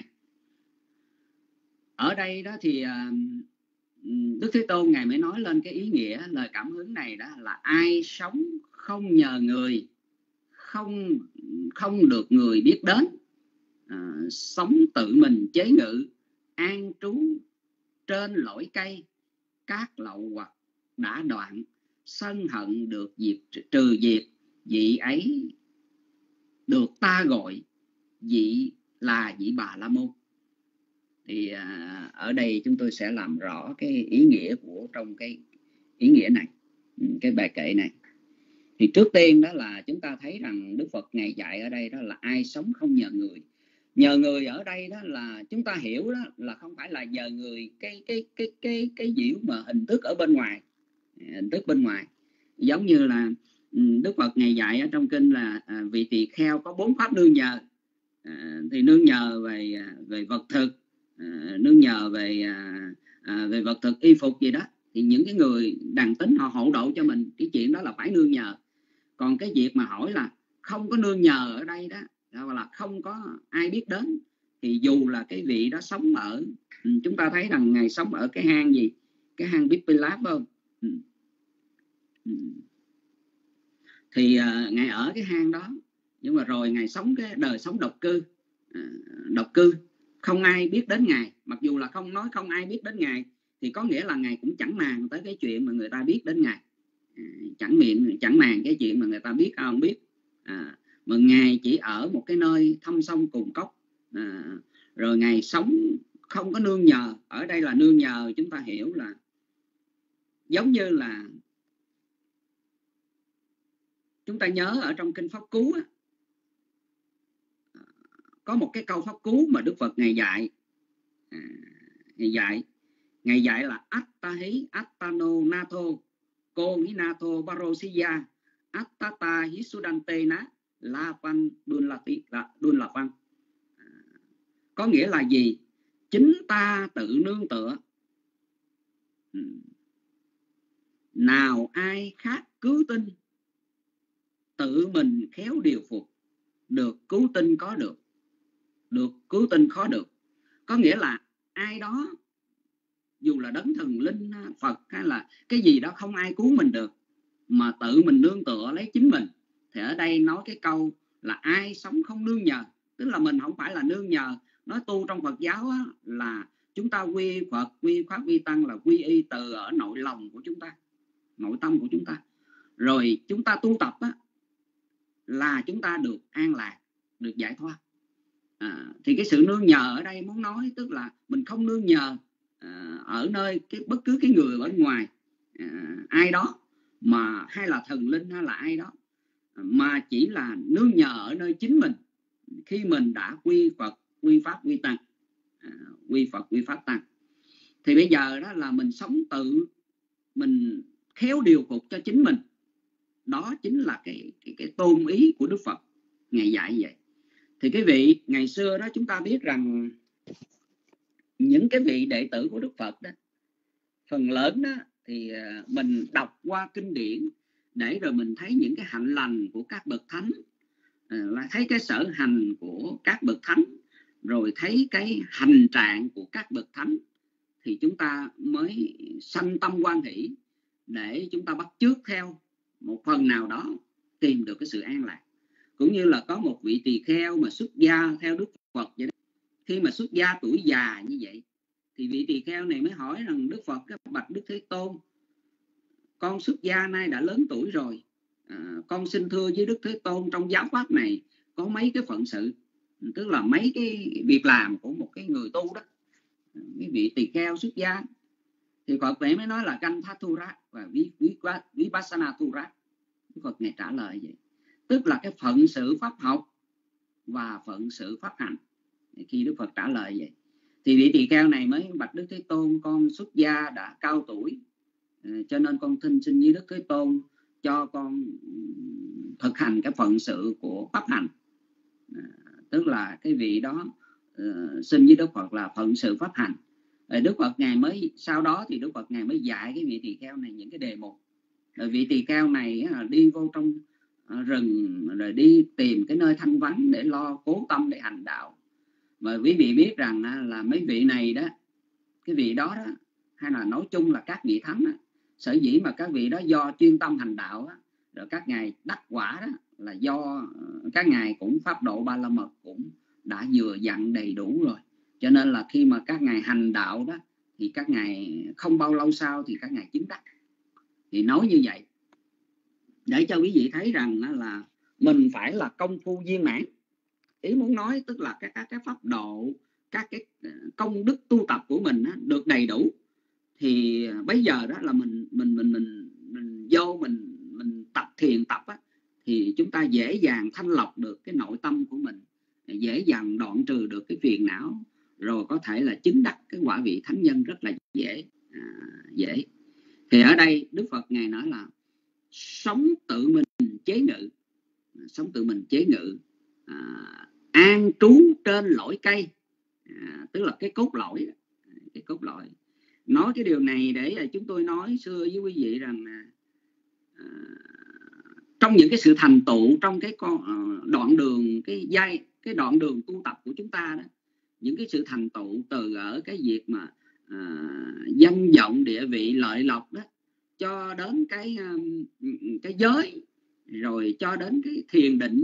Ở đây đó thì Đức Thế Tôn Ngài mới nói lên cái ý nghĩa lời cảm hứng này, đó là ai sống không nhờ người, không không được người biết đến, à, sống tự mình chế ngự, an trú trên lỗi cây, các lậu hoặc đã đoạn, sân hận được diệt trừ diệt, vị ấy được ta gọi vị là vị Bà La Môn. Thì à, ở đây chúng tôi sẽ làm rõ cái ý nghĩa của trong cái ý nghĩa này, cái bài kệ này. Thì trước tiên đó là chúng ta thấy rằng Đức Phật Ngài dạy ở đây đó là ai sống không nhờ người. Nhờ người ở đây đó là chúng ta hiểu đó là không phải là nhờ người cái cái cái cái cái diệu mà hình thức ở bên ngoài, hình thức bên ngoài. Giống như là Đức Phật Ngài dạy ở trong kinh là à, vị tỳ kheo có bốn pháp nương nhờ. À, thì nương nhờ về về vật thực, à, nương nhờ về à, à, về vật thực y phục gì đó, thì những cái người đàn tính họ hộ độ cho mình, cái chuyện đó là phải nương nhờ. Còn cái việc mà hỏi là không có nương nhờ ở đây đó, là không có ai biết đến, thì dù là cái vị đó sống ở, chúng ta thấy rằng Ngài sống ở cái hang gì, cái hang Bipilap không, thì uh, Ngài ở cái hang đó, nhưng mà rồi Ngài sống cái đời sống độc cư, uh, độc cư không ai biết đến Ngài. Mặc dù là không nói không ai biết đến Ngài, thì có nghĩa là Ngài cũng chẳng màng tới cái chuyện mà người ta biết đến Ngài, uh, chẳng miệng chẳng màng cái chuyện mà người ta biết hay không biết. À, mà Ngài chỉ ở một cái nơi thăm sông cùng cốc, à, rồi Ngài sống không có nương nhờ. Ở đây là nương nhờ, chúng ta hiểu là giống như là chúng ta nhớ ở trong kinh Pháp Cú á, có một cái câu Pháp Cú mà Đức Phật Ngài dạy, à, Ngài dạy Ngài dạy là Attahi Attano Nato Ko Hinato Barosiya Attata Hisudante Na La Văn Đun La Tí Đun La Văn. Có nghĩa là gì? Chính ta tự nương tựa, nào ai khác cứu tinh, tự mình khéo điều phục, được cứu tinh có được, được cứu tinh khó được. Có nghĩa là ai đó, dù là đấng thần linh, Phật hay là cái gì đó, không ai cứu mình được, mà tự mình nương tựa lấy chính mình. Thì ở đây nói cái câu là ai sống không nương nhờ, tức là mình không phải là nương nhờ. Nói tu trong Phật giáo á, là chúng ta quy Phật, quy Pháp, quy Tăng, là quy y từ ở nội lòng của chúng ta, nội tâm của chúng ta. Rồi chúng ta tu tập á, là chúng ta được an lạc, được giải thoát. À, thì cái sự nương nhờ ở đây muốn nói tức là mình không nương nhờ à, ở nơi cái bất cứ cái người ở ngoài, à, ai đó, mà hay là thần linh hay là ai đó, mà chỉ là nương nhờ ở nơi chính mình. Khi mình đã quy Phật, quy Pháp, quy Tăng, à, quy Phật, quy Pháp, Tăng, thì bây giờ đó là mình sống tự mình khéo điều phục cho chính mình. Đó chính là cái, cái, cái tôn ý của Đức Phật Ngài dạy vậy. Thì cái vị ngày xưa đó, chúng ta biết rằng những cái vị đệ tử của Đức Phật đó, phần lớn đó thì mình đọc qua kinh điển, để rồi mình thấy những cái hạnh lành của các bậc thánh, là thấy cái sở hành của các bậc thánh, rồi thấy cái hành trạng của các bậc thánh, thì chúng ta mới sanh tâm hoan hỷ để chúng ta bắt chước theo một phần nào đó tìm được cái sự an lạc. Cũng như là có một vị tỳ kheo mà xuất gia theo Đức Phật vậy đó. Khi mà xuất gia tuổi già như vậy thì vị tỳ kheo này mới hỏi rằng Đức Phật, bạch Đức Thế Tôn, con xuất gia nay đã lớn tuổi rồi, à, con xin thưa với Đức Thế Tôn, trong giáo pháp này có mấy cái phận sự, tức là mấy cái việc làm của một cái người tu đó, cái vị tỳ kheo xuất gia. Thì Phật vậy mới nói là Canh Phá Thu Rát và Vipassana Thu Rát. Đức Phật này trả lời vậy, tức là cái phận sự pháp học và phận sự pháp hành. Khi Đức Phật trả lời vậy thì vị tỳ kheo này mới bạch Đức Thế Tôn, con xuất gia đã cao tuổi, cho nên con thinh xin với Đức Thế Tôn cho con thực hành cái phận sự của pháp hành. À, tức là cái vị đó uh, xin với Đức Phật là phận sự pháp hành. Rồi Đức Phật ngài mới sau đó thì Đức Phật ngài mới dạy cái vị tỳ kheo này những cái đề mục. Rồi vị tỳ kheo này uh, đi vô trong uh, rừng, rồi đi tìm cái nơi thanh vắng để lo cố tâm để hành đạo. Mà quý vị biết rằng uh, là mấy vị này đó, cái vị đó đó, hay là nói chung là các vị thánh đó, sở dĩ mà các vị đó do chuyên tâm hành đạo đó, rồi các ngài đắc quả đó là do các ngài cũng pháp độ ba la mật cũng đã vừa dặn đầy đủ rồi. Cho nên là khi mà các ngài hành đạo đó thì các ngài không bao lâu sau thì các ngài chứng đắc. Thì nói như vậy để cho quý vị thấy rằng là mình phải là công phu viên mãn. Ý muốn nói tức là các các cái pháp độ, các cái công đức tu tập của mình được đầy đủ, thì bây giờ đó là mình mình mình mình mình vô mình mình tập thiền tập á, thì chúng ta dễ dàng thanh lọc được cái nội tâm của mình, dễ dàng đoạn trừ được cái phiền não, rồi có thể là chứng đắc cái quả vị thánh nhân rất là dễ. À, dễ. Thì ở đây Đức Phật ngài nói là sống tự mình chế ngự, sống tự mình chế ngự, à, an trú trên lõi cây, à, tức là cái cốt lõi, cái cốt lõi. Nói cái điều này để chúng tôi nói xưa với quý vị rằng à, trong những cái sự thành tựu trong cái con đoạn đường cái giai cái đoạn đường tu tập của chúng ta đó, những cái sự thành tựu từ ở cái việc mà à, danh vọng địa vị lợi lộc đó, cho đến cái cái giới, rồi cho đến cái thiền định,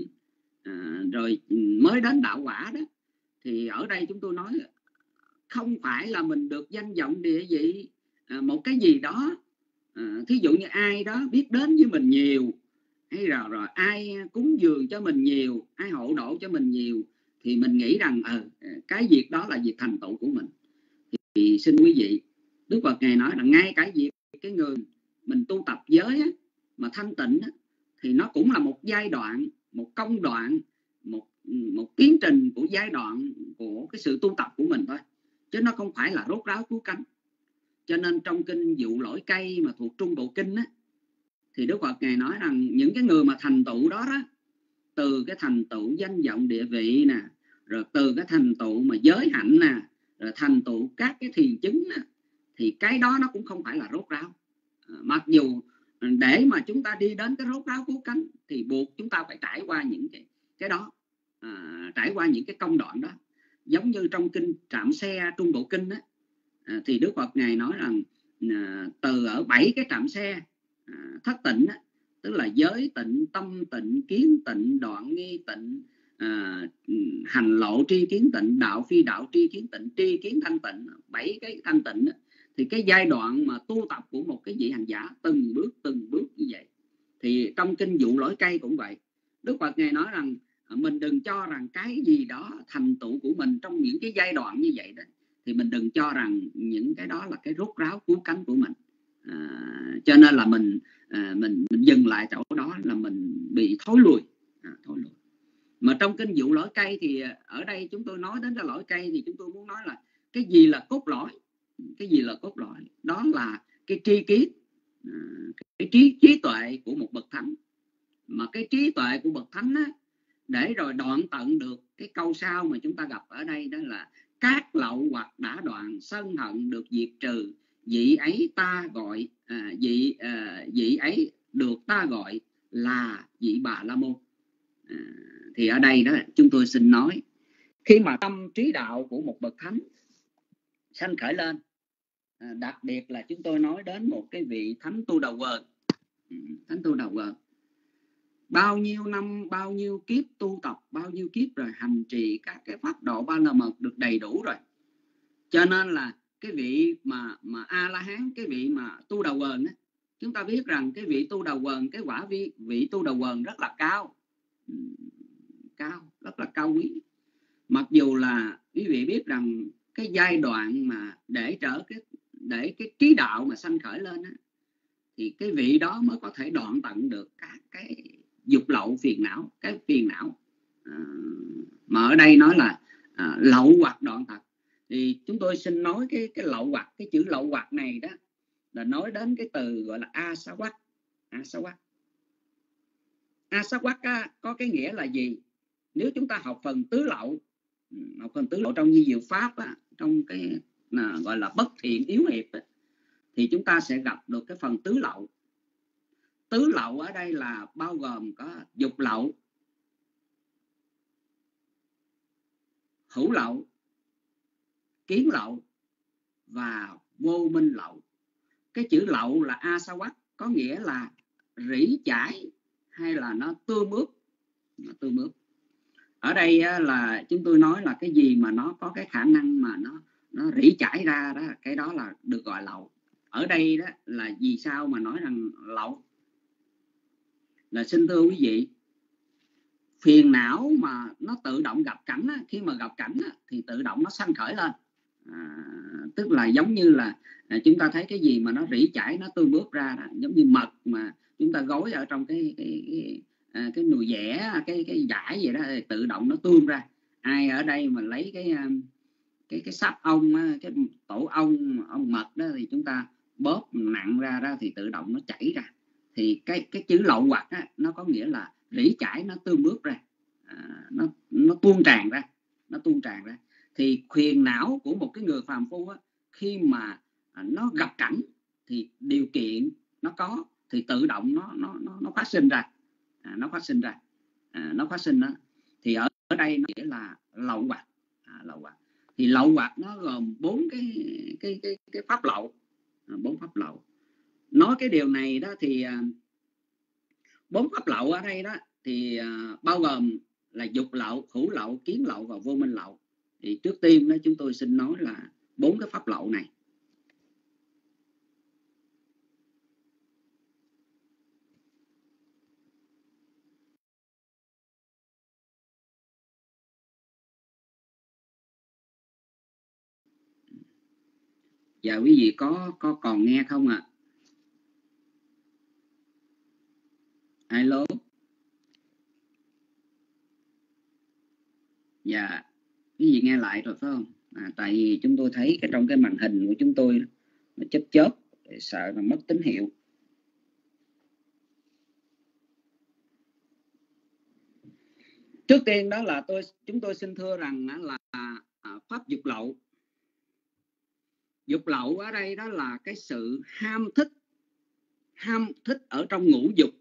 à, rồi mới đến đạo quả đó, thì ở đây chúng tôi nói không phải là mình được danh vọng địa vị à, một cái gì đó, à, thí dụ như ai đó biết đến với mình nhiều, hay rồi rồi ai cúng dường cho mình nhiều, ai hộ độ cho mình nhiều, thì mình nghĩ rằng ờ à, cái việc đó là việc thành tựu của mình. Thì, thì xin quý vị, Đức Phật ngài nói là ngay cả việc cái người mình tu tập giới á, mà thanh tịnh á, thì nó cũng là một giai đoạn, một công đoạn, một một tiến trình của giai đoạn của cái sự tu tập của mình thôi, chứ nó không phải là rốt ráo cứu cánh. Cho nên trong kinh Dụ Lỗi Cây mà thuộc Trung Bộ Kinh á, thì Đức Phật ngài nói rằng những cái người mà thành tựu đó đó, từ cái thành tựu danh vọng địa vị nè, rồi từ cái thành tựu mà giới hạnh nè, rồi thành tựu các cái thiền chứng nè, thì cái đó nó cũng không phải là rốt ráo. Mặc dù để mà chúng ta đi đến cái rốt ráo cứu cánh thì buộc chúng ta phải trải qua những cái cái đó, à, trải qua những cái công đoạn đó. Giống như trong kinh Trạm Xe Trung Bộ Kinh á, à, thì Đức Phật ngài nói rằng à, từ ở bảy cái trạm xe à, thất tịnh á, tức là giới tịnh, tâm tịnh, kiến tịnh, đoạn nghi tịnh, à, hành lộ tri kiến tịnh, đạo phi đạo tri kiến tịnh, tri kiến thanh tịnh, bảy cái thanh tịnh á, thì cái giai đoạn mà tu tập của một cái vị hành giả từng bước từng bước như vậy. Thì trong kinh Dụ Lỗi Cây cũng vậy. Đức Phật ngài nói rằng mình đừng cho rằng cái gì đó thành tựu của mình trong những cái giai đoạn như vậy đó, thì mình đừng cho rằng những cái đó là cái rốt ráo cứu cánh của mình. À, cho nên là mình, à, mình mình dừng lại chỗ đó là mình bị thối lùi, à, thối lùi. Mà trong kinh Dụ Lỗi Cây thì ở đây chúng tôi nói đến cái lõi cây thì chúng tôi muốn nói là cái gì là cốt lõi, cái gì là cốt lõi, đó là cái tri kiến, à, cái trí trí tuệ của một bậc thánh. Mà cái trí tuệ của bậc thánh á, để rồi đoạn tận được cái câu sau mà chúng ta gặp ở đây, đó là các lậu hoặc đã đoạn, sân hận được diệt trừ, vị ấy ta gọi à, vị à, vị ấy được ta gọi là vị Bà La Môn. À, thì ở đây đó chúng tôi xin nói, khi mà tâm trí đạo của một bậc thánh sanh khởi lên À, đặc biệt là chúng tôi nói đến một cái vị thánh tu đầu quần. Thánh tu đầu quần bao nhiêu năm, bao nhiêu kiếp tu tập, bao nhiêu kiếp rồi hành trì các cái pháp độ ba la mật được đầy đủ rồi. Cho nên là cái vị mà mà A La Hán, cái vị mà tu đầu quần á, chúng ta biết rằng cái vị tu đầu quần, cái quả vị vị tu đầu quần rất là cao, cao rất là cao quý. Mặc dù là quý vị biết rằng cái giai đoạn mà để trở cái để cái trí đạo mà sanh khởi lên á, thì cái vị đó mới có thể đoạn tận được các cái dục lậu phiền não, cái phiền não à, mà ở đây nói là à, lậu hoặc đoạn tận. Thì chúng tôi xin nói cái cái lậu hoặc, cái chữ lậu hoặc này đó là nói đến cái từ gọi là asawak. Asawak Asawak có cái nghĩa là gì? Nếu chúng ta học phần tứ lậu, học phần tứ lậu trong Di Diệu Pháp á, trong cái à, gọi là bất thiện yếu hiệp á, thì chúng ta sẽ gặp được cái phần tứ lậu. Tứ lậu ở đây là bao gồm có dục lậu, hữu lậu, kiến lậu và vô minh lậu. Cái chữ lậu là asawak có nghĩa là rỉ chải hay là nó tươm ướp, nó tươm ướp. Ở đây là chúng tôi nói là cái gì mà nó có cái khả năng mà nó nó rỉ chải ra đó, cái đó là được gọi lậu. Ở đây đó là vì sao mà nói rằng lậu? Là xin thưa quý vị, phiền não mà nó tự động gặp cảnh á, khi mà gặp cảnh á, thì tự động nó sanh khởi lên. À, tức là giống như là à, chúng ta thấy cái gì mà nó rỉ chảy, nó tươm ướp ra đó, giống như mật mà chúng ta gói ở trong cái cái cái, à, cái nồi dẻ, cái cái vải vậy đó, tự động nó tươm ra. Ai ở đây mà lấy cái cái cái sáp ong, cái tổ ong ong mật đó thì chúng ta bóp nặng ra đó thì tự động nó chảy ra. Thì cái cái chữ lậu hoặc á, nó có nghĩa là rỉ chảy, nó tươm ướp ra, à, nó nó tuôn tràn ra, nó tuôn tràn ra. Thì khuyền não của một cái người phàm phu á, khi mà à, nó gặp cảnh thì điều kiện nó có thì tự động nó nó nó, nó phát sinh ra, à, nó phát sinh ra, à, nó phát sinh đó. Thì ở ở đây nó nghĩa là lậu hoặc, à, lậu hoặc. Thì lậu hoặc nó gồm bốn cái cái cái cái pháp lậu, bốn pháp lậu. Nói cái điều này đó thì bốn pháp lậu ở đây đó thì uh, bao gồm là dục lậu, hữu lậu, kiến lậu và vô minh lậu. Thì trước tiên đó chúng tôi xin nói là bốn cái pháp lậu này. Dạ quý vị có có còn nghe không ạ? À? Alo. Dạ, quý vị nghe lại rồi phải không? À, tại vì chúng tôi thấy cái trong cái màn hình của chúng tôi nó chớp chớp, sợ là mất tín hiệu. Trước tiên đó là tôi chúng tôi xin thưa rằng là à, pháp dục lậu. Dục lậu ở đây đó là cái sự ham thích, ham thích ở trong ngũ dục,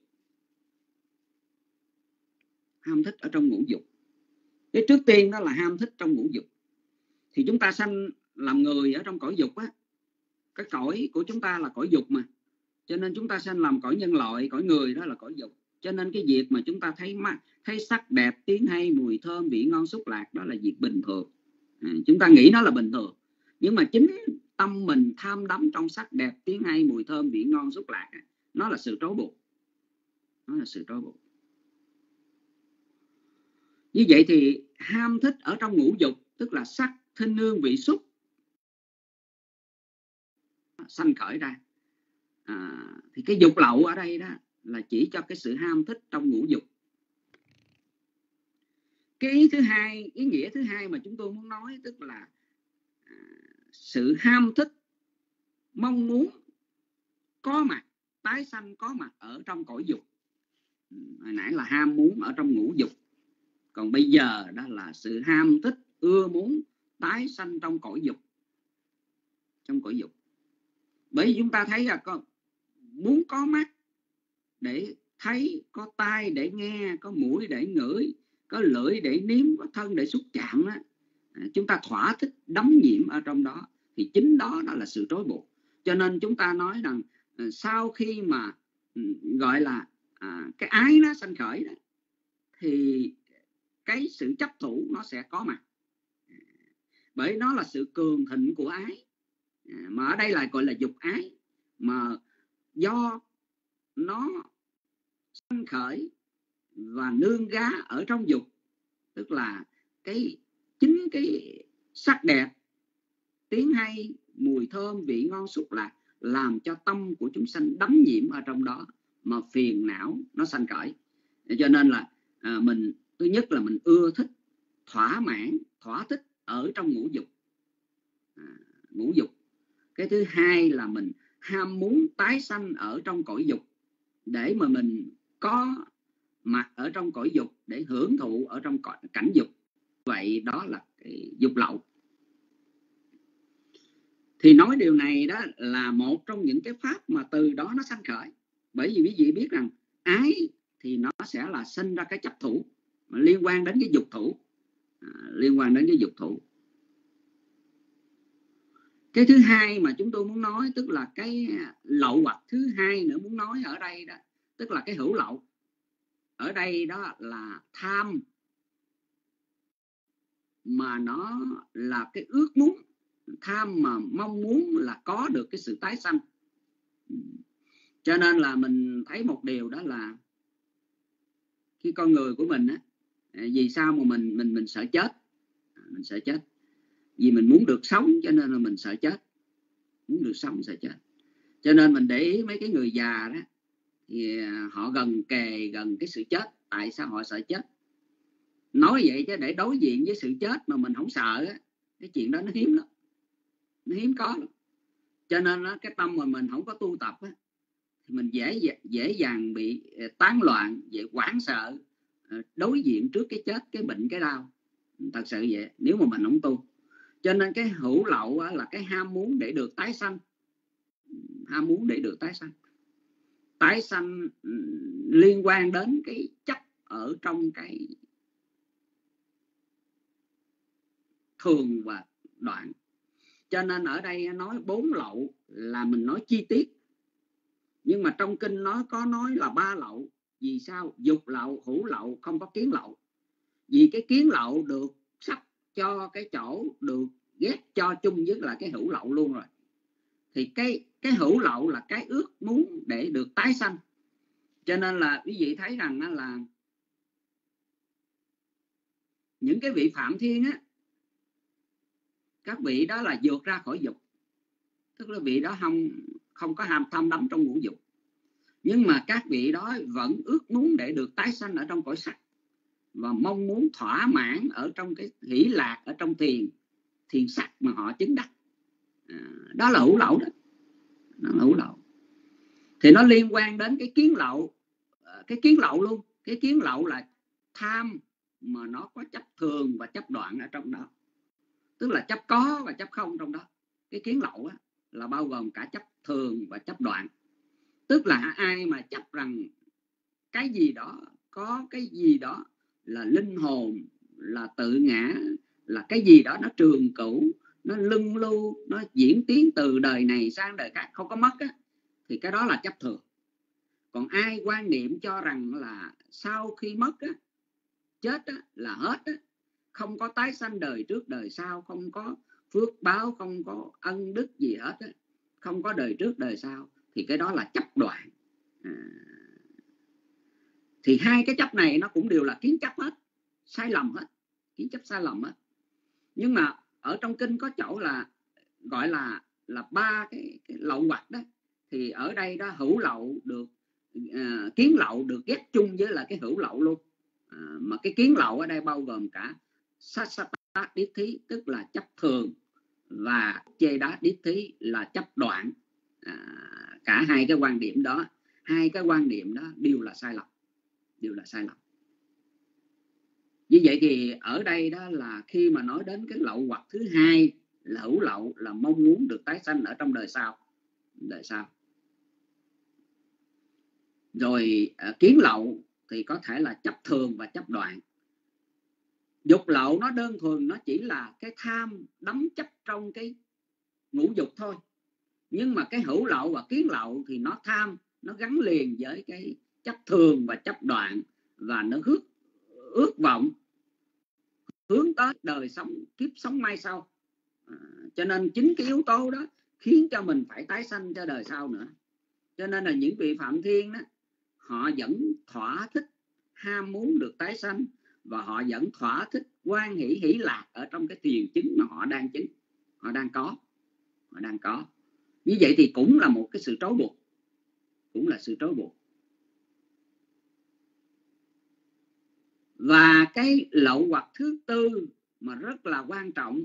ham thích ở trong ngũ dục. Cái trước tiên đó là ham thích trong ngũ dục. Thì chúng ta sanh làm người ở trong cõi dục á, cái cõi của chúng ta là cõi dục mà, cho nên chúng ta sanh làm cõi nhân loại, cõi người đó là cõi dục. Cho nên cái việc mà chúng ta thấy thấy sắc đẹp, tiếng hay, mùi thơm, vị ngon, xúc lạc đó là việc bình thường. À, chúng ta nghĩ nó là bình thường, nhưng mà chính tâm mình tham đắm trong sắc đẹp, tiếng hay, mùi thơm, vị ngon, xúc lạc, nó là sự trói buộc, nó là sự trói buộc. Như vậy thì ham thích ở trong ngũ dục, tức là sắc, thinh, hương, vị, xúc sanh khởi ra. À, thì cái dục lậu ở đây đó là chỉ cho cái sự ham thích trong ngũ dục. Cái ý thứ hai, ý nghĩa thứ hai mà chúng tôi muốn nói tức là à, sự ham thích, mong muốn có mặt, tái sanh có mặt ở trong cõi dục. Hồi nãy là ham muốn ở trong ngũ dục, còn bây giờ đó là sự ham thích, ưa muốn tái sanh trong cõi dục, trong cõi dục. Bởi vì chúng ta thấy là có muốn có mắt để thấy, có tai để nghe, có mũi để ngửi, có lưỡi để nếm, có thân để xúc chạm đó. Chúng ta thỏa thích đắm nhiễm ở trong đó, thì chính đó đó là sự trói buộc. Cho nên chúng ta nói rằng sau khi mà gọi là à, cái ái nó sanh khởi đó, thì cái sự chấp thủ nó sẽ có mặt, bởi nó là sự cường thịnh của ái, mà ở đây là gọi là dục ái, mà do nó sanh khởi và nương gá ở trong dục, tức là cái chính cái sắc đẹp, tiếng hay, mùi thơm, vị ngon xúc lạc làm cho tâm của chúng sanh đắm nhiễm ở trong đó, mà phiền não nó sanh khởi. Cho nên là à, mình thứ nhất là mình ưa thích thỏa mãn, thỏa thích ở trong ngũ dục, à, ngũ dục. Cái thứ hai là mình ham muốn tái sanh ở trong cõi dục, để mà mình có mặt ở trong cõi dục để hưởng thụ ở trong cảnh dục. Vậy đó là cái dục lậu. Thì nói điều này đó là một trong những cái pháp mà từ đó nó sanh khởi. Bởi vì quý vị biết rằng ái thì nó sẽ là sinh ra cái chấp thủ liên quan đến cái dục thủ, à, liên quan đến cái dục thủ. Cái thứ hai mà chúng tôi muốn nói, tức là cái lậu hoặc thứ hai nữa muốn nói ở đây đó, tức là cái hữu lậu. Ở đây đó là tham, mà nó là cái ước muốn, tham mà mong muốn là có được cái sự tái sanh. Cho nên là mình thấy một điều đó là khi con người của mình á, vì sao mà mình mình mình sợ chết, mình sợ chết vì mình muốn được sống, cho nên là mình sợ chết, muốn được sống sợ chết. Cho nên mình để ý mấy cái người già đó thì họ gần kề gần cái sự chết. Tại sao họ sợ chết? Nói vậy chứ để đối diện với sự chết mà mình không sợ á, cái chuyện đó nó hiếm lắm, nó hiếm có lắm. Cho nên đó, cái tâm mà mình không có tu tập á, thì mình dễ dễ dàng bị tán loạn, dễ hoảng sợ đối diện trước cái chết, cái bệnh, cái đau. Thật sự vậy, nếu mà mình không tu. Cho nên cái hữu lậu á, là cái ham muốn để được tái sanh, ham muốn để được tái sanh. Tái sanh liên quan đến cái chấp ở trong cái thường và đoạn. Cho nên ở đây nói bốn lậu là mình nói chi tiết, nhưng mà trong kinh nó có nói là ba lậu. Vì sao? Dục lậu, hữu lậu, không có kiến lậu. Vì cái kiến lậu được sắp cho cái chỗ được ghét cho chung với là cái hữu lậu luôn rồi. Thì cái cái hữu lậu là cái ước muốn để được tái sanh. Cho nên là quý vị thấy rằng là những cái vị phạm thiên á, các vị đó là vượt ra khỏi dục, tức là vị đó không không có ham tham đắm trong ngũ dục, nhưng mà các vị đó vẫn ước muốn để được tái sanh ở trong cõi sắc, và mong muốn thỏa mãn ở trong cái hỷ lạc ở trong thiền thiền sắc mà họ chứng đắc. À, đó là hữu lậu đó, đó là hữu lậu. Thì nó liên quan đến cái kiến lậu, cái kiến lậu luôn. Cái kiến lậu là tham mà nó có chấp thường và chấp đoạn ở trong đó, tức là chấp có và chấp không trong đó. Cái kiến lậu á, là bao gồm cả chấp thường và chấp đoạn. Tức là ai mà chấp rằng cái gì đó, có cái gì đó là linh hồn, là tự ngã, là cái gì đó nó trường cửu, nó lưng lưu, nó diễn tiến từ đời này sang đời khác, không có mất á, thì cái đó là chấp thường. Còn ai quan niệm cho rằng là sau khi mất á, chết á, là hết á, không có tái sanh đời trước đời sau, không có phước báo, không có ân đức gì hết á, không có đời trước đời sau, thì cái đó là chấp đoạn. À, thì hai cái chấp này nó cũng đều là kiến chấp hết, sai lầm hết, kiến chấp sai lầm hết. Nhưng mà ở trong kinh có chỗ là gọi là là ba cái, cái lậu hoặc đó, thì ở đây đó hữu lậu được à, kiến lậu được ghép chung với là cái hữu lậu luôn. À, mà cái kiến lậu ở đây bao gồm cả sassata điết thí, tức là chấp thường, và chê đá điết thí là chấp đoạn. À, cả hai cái quan điểm đó, hai cái quan điểm đó đều là sai lầm, đều là sai lầm. Như vậy thì ở đây đó là khi mà nói đến cái lậu hoặc thứ hai là hữu lậu, là mong muốn được tái sanh ở trong đời sau, đời sau. Rồi à, kiến lậu thì có thể là chấp thường và chấp đoạn. Dục lậu nó đơn thuần nó chỉ là cái tham đắm chấp trong cái ngũ dục thôi. Nhưng mà cái hữu lậu và kiến lậu thì nó tham, nó gắn liền với cái chấp thường và chấp đoạn, và nó ước, ước vọng hướng tới đời sống kiếp sống mai sau. À, cho nên chính cái yếu tố đó khiến cho mình phải tái sanh cho đời sau nữa. Cho nên là những vị Phạm Thiên đó, họ vẫn thỏa thích ham muốn được tái sanh, và họ vẫn thỏa thích hoan hỷ hỷ lạc ở trong cái thiền chứng mà họ đang chứng, họ đang có, họ đang có. Như vậy thì cũng là một cái sự trói buộc, cũng là sự trói buộc. Và cái lậu hoặc thứ tư mà rất là quan trọng,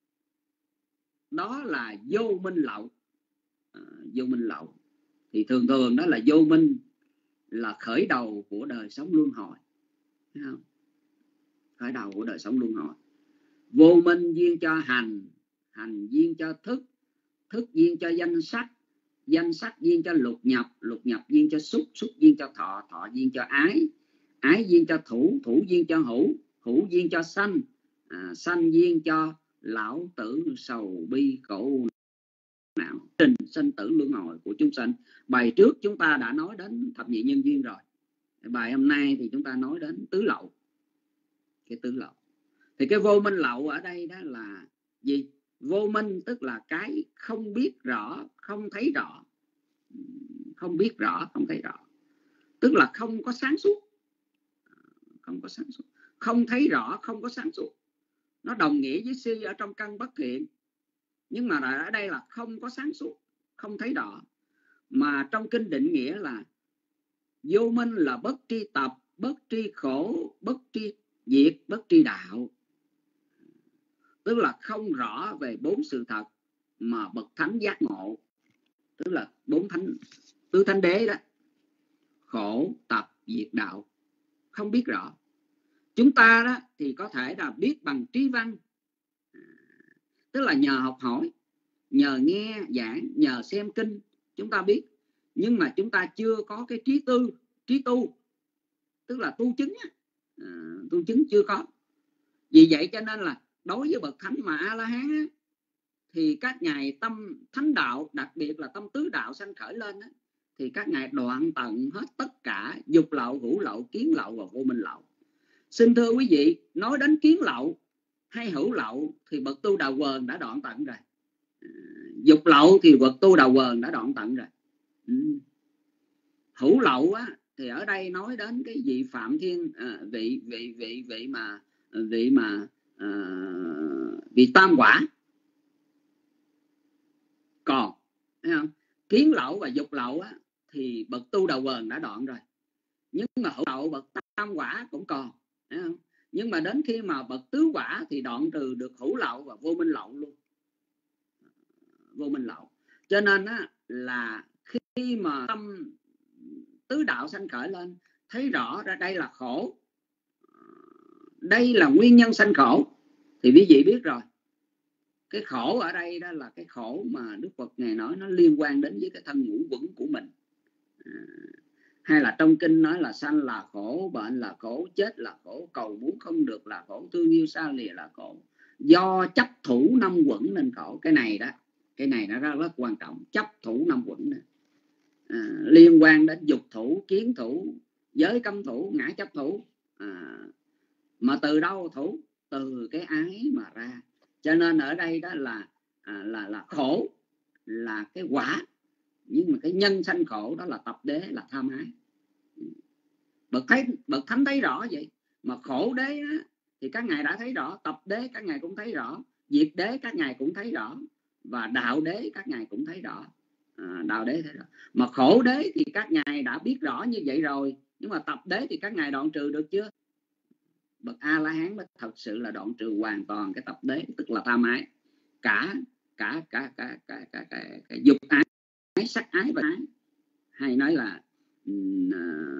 đó là vô minh lậu. À, vô minh lậu thì thường thường đó là vô minh là khởi đầu của đời sống luân hồi, thấy không? Khởi đầu của đời sống luân hồi. Vô minh duyên cho hành, hành duyên cho thức, thức duyên cho danh sắc, danh sắc duyên cho lục nhập, lục nhập duyên cho xúc, xúc duyên cho thọ, thọ duyên cho ái, ái duyên cho thủ, thủ duyên cho hữu, hữu duyên cho sanh, à, sanh duyên cho lão tử sầu bi khổ não, trình sinh tử luân hồi của chúng sanh. Bài trước chúng ta đã nói đến thập nhị nhân duyên rồi. Bài hôm nay thì chúng ta nói đến tứ lậu. Cái tứ lậu thì cái vô minh lậu ở đây đó là gì? Vô minh tức là cái không biết rõ, không thấy rõ, không biết rõ, không thấy rõ, tức là không có sáng suốt, không có sáng suốt, không thấy rõ, không có sáng suốt. Nó đồng nghĩa với si ở trong căn bất thiện, nhưng mà ở đây là không có sáng suốt, không thấy rõ. Mà trong kinh định nghĩa là vô minh là bất tri tập, bất tri khổ, bất tri diệt, bất tri đạo. Tức là không rõ về bốn sự thật mà bậc thánh giác ngộ, tức là bốn thánh, tứ thánh đế đó, khổ, tập, diệt, đạo, không biết rõ. Chúng ta đó thì có thể là biết bằng trí văn, tức là nhờ học hỏi, nhờ nghe giảng, nhờ xem kinh chúng ta biết. Nhưng mà chúng ta chưa có cái trí tư, trí tu, tức là tu chứng, à, tu chứng chưa có. Vì vậy cho nên là đối với bậc thánh mà A La Hán thì các ngài tâm thánh đạo, đặc biệt là tâm tứ đạo sanh khởi lên đó, thì các ngài đoạn tận hết tất cả dục lậu, hữu lậu, kiến lậu và vô minh lậu. Xin thưa quý vị, nói đến kiến lậu hay hữu lậu thì bậc tu Đà Quờn đã đoạn tận rồi. Dục lậu thì bậc tu Đà Quờn đã đoạn tận rồi. Ừ. Hữu lậu á thì ở đây nói đến cái vị Phạm Thiên, à, vị vị vị vị mà vị mà à, vị tam quả còn, thấy không? Kiến lậu và dục lậu á thì bậc tu Đà Quờn đã đoạn rồi. Nhưng mà hữu lậu bậc tam quả cũng còn, thấy không? Nhưng mà đến khi mà bậc tứ quả thì đoạn trừ được hữu lậu và vô minh lậu luôn, vô minh lậu. Cho nên á là khi mà tâm tứ đạo sanh khởi lên, thấy rõ ra đây là khổ, đây là nguyên nhân sanh khổ, thì quý vị biết rồi, cái khổ ở đây đó là cái khổ mà Đức Phật ngài nói nó liên quan đến với cái thân ngũ quẩn của mình, à, hay là trong kinh nói là sanh là khổ, bệnh là khổ, chết là khổ, cầu muốn không được là khổ, thương yêu xa lìa là khổ, do chấp thủ năm quẩn nên khổ. Cái này đó, cái này nó rất, rất quan trọng. Chấp thủ năm quẩn này, à, liên quan đến dục thủ, kiến thủ, giới cấm thủ, ngã chấp thủ, à, mà từ đâu thủ? Từ cái ái mà ra. Cho nên ở đây đó là à, là là khổ là cái quả, nhưng mà cái nhân sanh khổ đó là tập đế, là tham ái. Bậc thấy bậc thánh thấy rõ vậy. Mà khổ đế đó, thì các ngài đã thấy rõ, tập đế các ngài cũng thấy rõ, diệt đế các ngài cũng thấy rõ, và đạo đế các ngài cũng thấy rõ. À, đạo đế thấy rõ. Mà khổ đế thì các ngài đã biết rõ như vậy rồi, nhưng mà tập đế thì các ngài đoạn trừ được chưa? Bậc A La Hán mới thật sự là đoạn trừ hoàn toàn cái tập đế, tức là tham ái, cả cả cả cả cả cả, cả, cả dục ái, sắc ái và ái, hay nói là uh,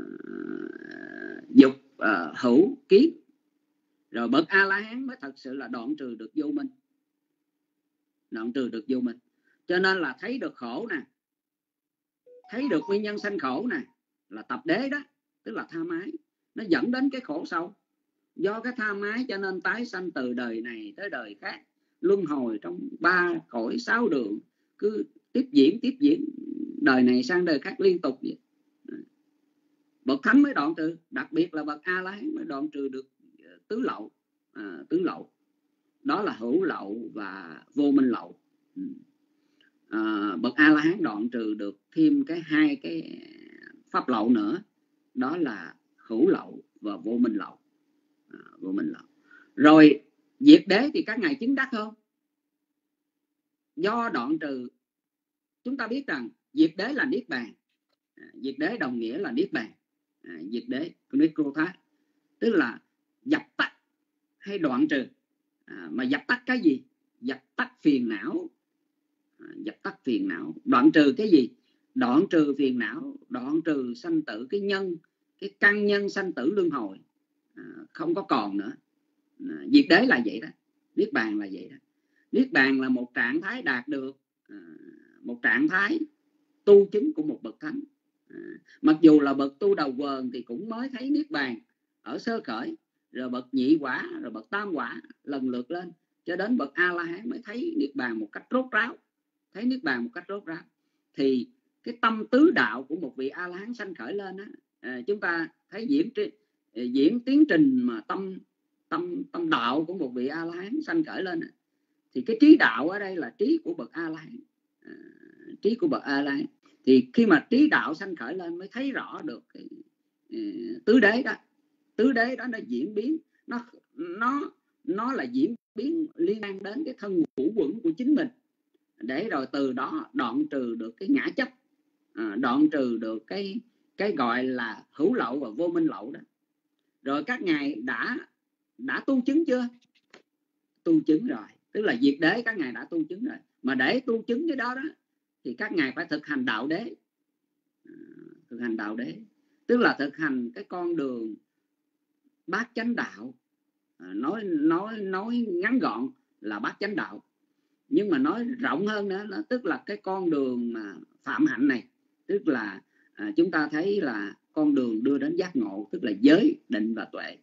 dục uh, hữu kiến. Rồi bậc A La Hán mới thật sự là đoạn trừ được vô minh, đoạn trừ được vô minh. Cho nên là thấy được khổ nè, thấy được nguyên nhân sanh khổ nè, là tập đế đó, tức là tham ái, nó dẫn đến cái khổ sâu. Do cái tham ái cho nên tái sanh từ đời này tới đời khác, luân hồi trong ba cõi sáu đường, cứ tiếp diễn tiếp diễn đời này sang đời khác liên tục vậy. Bậc thánh mới đoạn trừ, đặc biệt là bậc A La Hán mới đoạn trừ được tứ lậu. À, tứ lậu đó là hữu lậu và vô minh lậu. À, bậc A La Hán đoạn trừ được thêm cái hai cái pháp lậu nữa, đó là hữu lậu và vô minh lậu. À, vô minh lậu. Rồi diệt đế thì các ngài chứng đắc không? Do đoạn trừ, chúng ta biết rằng diệt đế là niết bàn. À, diệt đế đồng nghĩa là niết bàn. À, diệt đế nikrotha, tức là dập tắt hay đoạn trừ. À, mà dập tắt cái gì? Dập tắt phiền não. À, dập tắt phiền não. Đoạn trừ cái gì? Đoạn trừ phiền não, đoạn trừ sanh tử, cái nhân, cái căn nhân sanh tử luân hồi. À, không có còn nữa. À, diệt đế là vậy đó, niết bàn là vậy đó. Niết bàn là một trạng thái đạt được, à, một trạng thái tu chứng của một bậc thánh. À, mặc dù là bậc tu đầu quần thì cũng mới thấy niết bàn ở sơ khởi, rồi bậc nhị quả, rồi bậc tam quả lần lượt lên, cho đến bậc A La Hán mới thấy niết bàn một cách rốt ráo, thấy niết bàn một cách rốt ráo. Thì cái tâm tứ đạo của một vị A La Hán sanh khởi lên á, à, chúng ta thấy diễn diễn tiến trình mà tâm tâm tâm đạo của một vị A La Hán sanh khởi lên á, thì cái trí đạo ở đây là trí của bậc A La Hán. À, trí của bậc A La Hán thì khi mà trí đạo sanh khởi lên mới thấy rõ được cái uh, tứ đế đó. Tứ đế đó nó diễn biến, nó nó nó là diễn biến liên quan đến cái thân ngũ quẩn của chính mình, để rồi từ đó đoạn trừ được cái ngã chấp, à, đoạn trừ được cái cái gọi là hữu lậu và vô minh lậu đó. Rồi các ngài đã đã tu chứng chưa? Tu chứng rồi, tức là diệt đế các ngài đã tu chứng rồi. Mà để tu chứng cái đó đó thì các ngài phải thực hành đạo đế. À, thực hành đạo đế tức là thực hành cái con đường bát chánh đạo. À, nói nói nói ngắn gọn là bát chánh đạo, nhưng mà nói rộng hơn nữa là tức là cái con đường mà phạm hạnh này, tức là à, chúng ta thấy là con đường đưa đến giác ngộ, tức là giới, định và tuệ.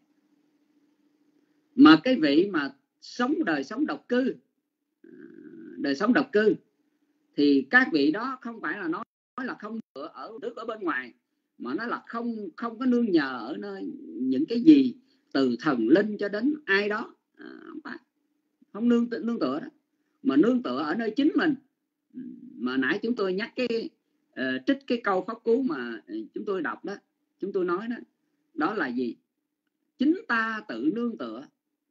Mà cái vị mà sống đời sống độc cư, đời sống độc cư thì các vị đó không phải là nói, nói là không ở ở nước ở bên ngoài, mà nó là không không có nương nhờ ở nơi những cái gì từ thần linh cho đến ai đó, à, không nương nương tựa đó, mà nương tựa ở nơi chính mình. Mà nãy chúng tôi nhắc cái uh, trích cái câu pháp cú mà chúng tôi đọc đó, chúng tôi nói đó, đó là gì? Chính ta tự nương tựa,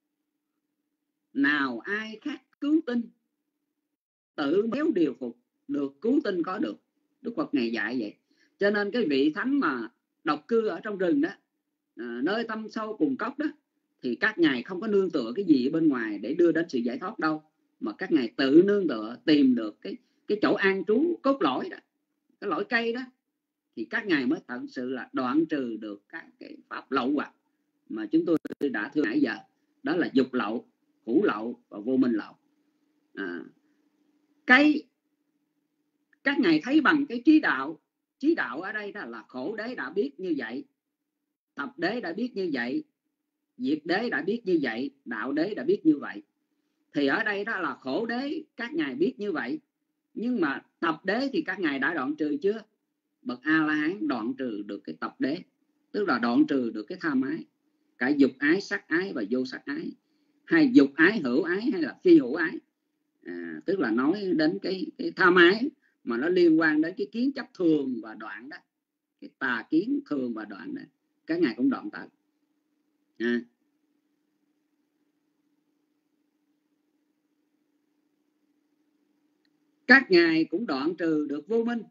nào ai khác cứu tinh, tự méo điều phục, được cứu tinh có được. Đức Phật ngày dạy vậy. Cho nên cái vị thánh mà độc cư ở trong rừng đó, à, nơi tâm sâu cùng cốc đó, thì các ngài không có nương tựa cái gì ở bên ngoài để đưa đến sự giải thoát đâu, mà các ngài tự nương tựa tìm được cái cái chỗ an trú cốt lõi đó, cái lõi cây đó, thì các ngài mới thật sự là đoạn trừ được các cái pháp lậu hoặc mà chúng tôi đã thưa nãy giờ, đó là dục lậu, hữu lậu và vô minh lậu. À, cái các ngài thấy bằng cái trí đạo. Trí đạo ở đây đó là khổ đế đã biết như vậy, tập đế đã biết như vậy, diệt đế đã biết như vậy, đạo đế đã biết như vậy. Thì ở đây đó là khổ đế các ngài biết như vậy, nhưng mà tập đế thì các ngài đã đoạn trừ chưa? Bậc A La Hán đoạn trừ được cái tập đế, tức là đoạn trừ được cái tham ái, cả dục ái, sắc ái và vô sắc ái, hay dục ái, hữu ái hay là phi hữu ái. À, tức là nói đến cái, cái tham ái mà nó liên quan đến cái kiến chấp thường và đoạn đó, cái tà kiến thường và đoạn đó, các ngài cũng đoạn tận. À. Các ngài cũng đoạn trừ được vô minh.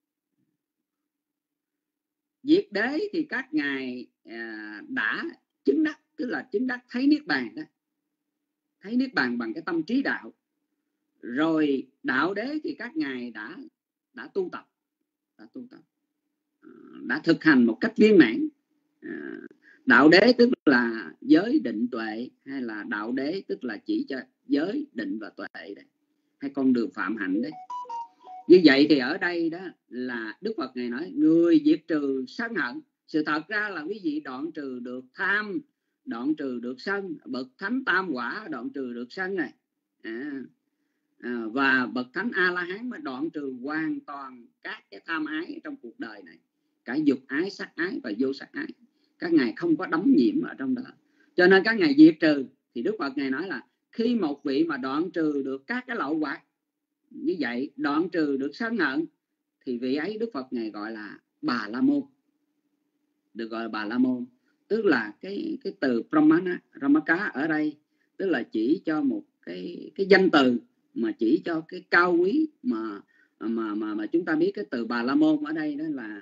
Diệt đế thì các ngài à, đã chứng đắc, tức là chứng đắc thấy niết bàn đó, thấy niết bàn bằng cái tâm trí đạo. Rồi đạo đế thì các ngài đã đã tu tập, đã tu tập, đã thực hành một cách viên mãn. À, đạo đế tức là giới, định, tuệ, hay là đạo đế tức là chỉ cho giới, định và tuệ đấy, hay con đường phạm hạnh đấy. Như vậy thì ở đây đó là Đức Phật ngài nói người diệt trừ sân hận. Sự thật ra là quý vị đoạn trừ được tham, đoạn trừ được sân. Bậc thánh tam quả đoạn trừ được sân này. À, à, và bậc thánh A La Hán mới đoạn trừ hoàn toàn các cái tham ái trong cuộc đời này, cả dục ái, sắc ái và vô sắc ái. Các ngài không có đắm nhiễm ở trong đó, cho nên các ngài diệt trừ. Thì Đức Phật ngài nói là khi một vị mà đoạn trừ được các cái lậu hoặc như vậy, đoạn trừ được sân hận, thì vị ấy Đức Phật ngài gọi là Bà La Môn, được gọi là Bà La Môn. Tức là cái cái từ Brahmana, Ramaka ở đây tức là chỉ cho một cái cái danh từ mà chỉ cho cái cao quý mà mà mà mà chúng ta biết. Cái từ Bà La Môn ở đây đó là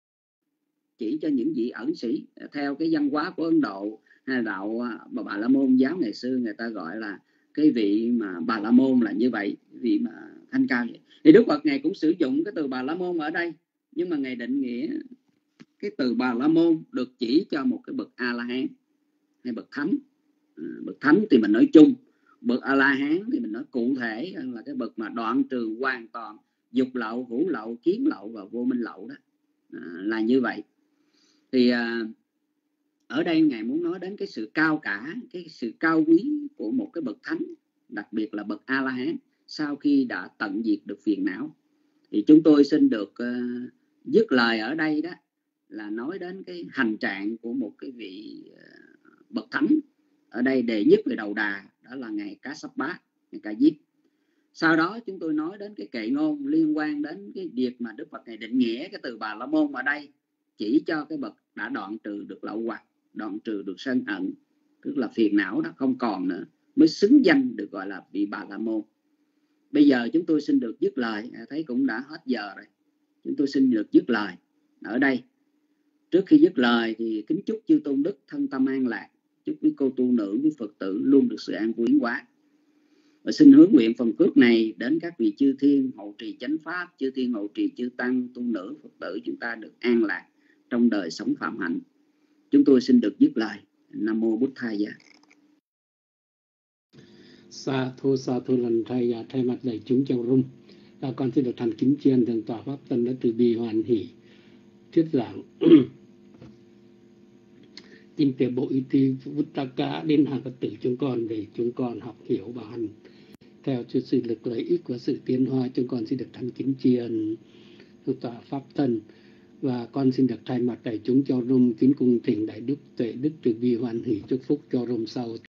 chỉ cho những vị ẩn sĩ theo cái văn hóa của Ấn Độ hay đạo Bà, Bà La Môn giáo ngày xưa, người ta gọi là cái vị mà Bà La Môn là như vậy, vị mà thanh cao vậy. Thì Đức Phật ngài cũng sử dụng cái từ Bà La Môn ở đây, nhưng mà ngài định nghĩa cái từ Bà La Môn được chỉ cho một cái bậc A La Hán hay bậc thánh. À, bậc thánh thì mình nói chung, bậc A La Hán thì mình nói cụ thể là cái bậc mà đoạn trừ hoàn toàn dục lậu, hữu lậu, kiến lậu và vô minh lậu đó, à, là như vậy. Thì à, ở đây ngài muốn nói đến cái sự cao cả, cái sự cao quý của một cái bậc thánh, đặc biệt là bậc A La Hán sau khi đã tận diệt được phiền não. Thì chúng tôi xin được uh, dứt lời ở đây đó là nói đến cái hành trạng của một cái vị uh, bậc thánh. Ở đây đệ nhất về đầu đà đó là ngài Kassapa, ngài Ca Diếp. Sau đó chúng tôi nói đến cái kệ ngôn liên quan đến cái việc mà Đức Phật ngài định nghĩa cái từ Bà La Môn ở đây chỉ cho cái bậc đã đoạn trừ được lậu hoặc, đoạn trừ được sân hận, tức là phiền não đó không còn nữa, mới xứng danh được gọi là vị Bà La Môn. Bây giờ chúng tôi xin được dứt lời, thấy cũng đã hết giờ rồi. Chúng tôi xin được dứt lời ở đây. Trước khi dứt lời thì kính chúc chư tôn đức thân tâm an lạc, chúc quý cô tu nữ, quý Phật tử luôn được sự an vui yến hóa. Và xin hướng nguyện phần phước này đến các vị chư thiên hộ trì chánh pháp, chư thiên hộ trì chư tăng, tu nữ, Phật tử chúng ta được an lạc trong đời sống phạm hạnh. Chúng tôi xin được dứt lời. Nam mô Bụt Thaya. Sa thu sa thu lần thay thay mặt đại chúng trong room, và con xin được thành kính tri ân thượng tọa pháp tân đã từ bi hoàn hỷ thuyết giảng kinh tế bộ y tế Vuttaka đến hàng Phật tử chúng con để chúng con học hiểu và hành theo cho sự lực lợi ích của sự tiến hóa. Chúng con xin được thành kính tri ân thượng tọa pháp tân, và con xin được thay mặt đại chúng cho room kính cung thỉnh đại đức tuệ đức từ bi hoàn hỷ chúc phúc cho room sau.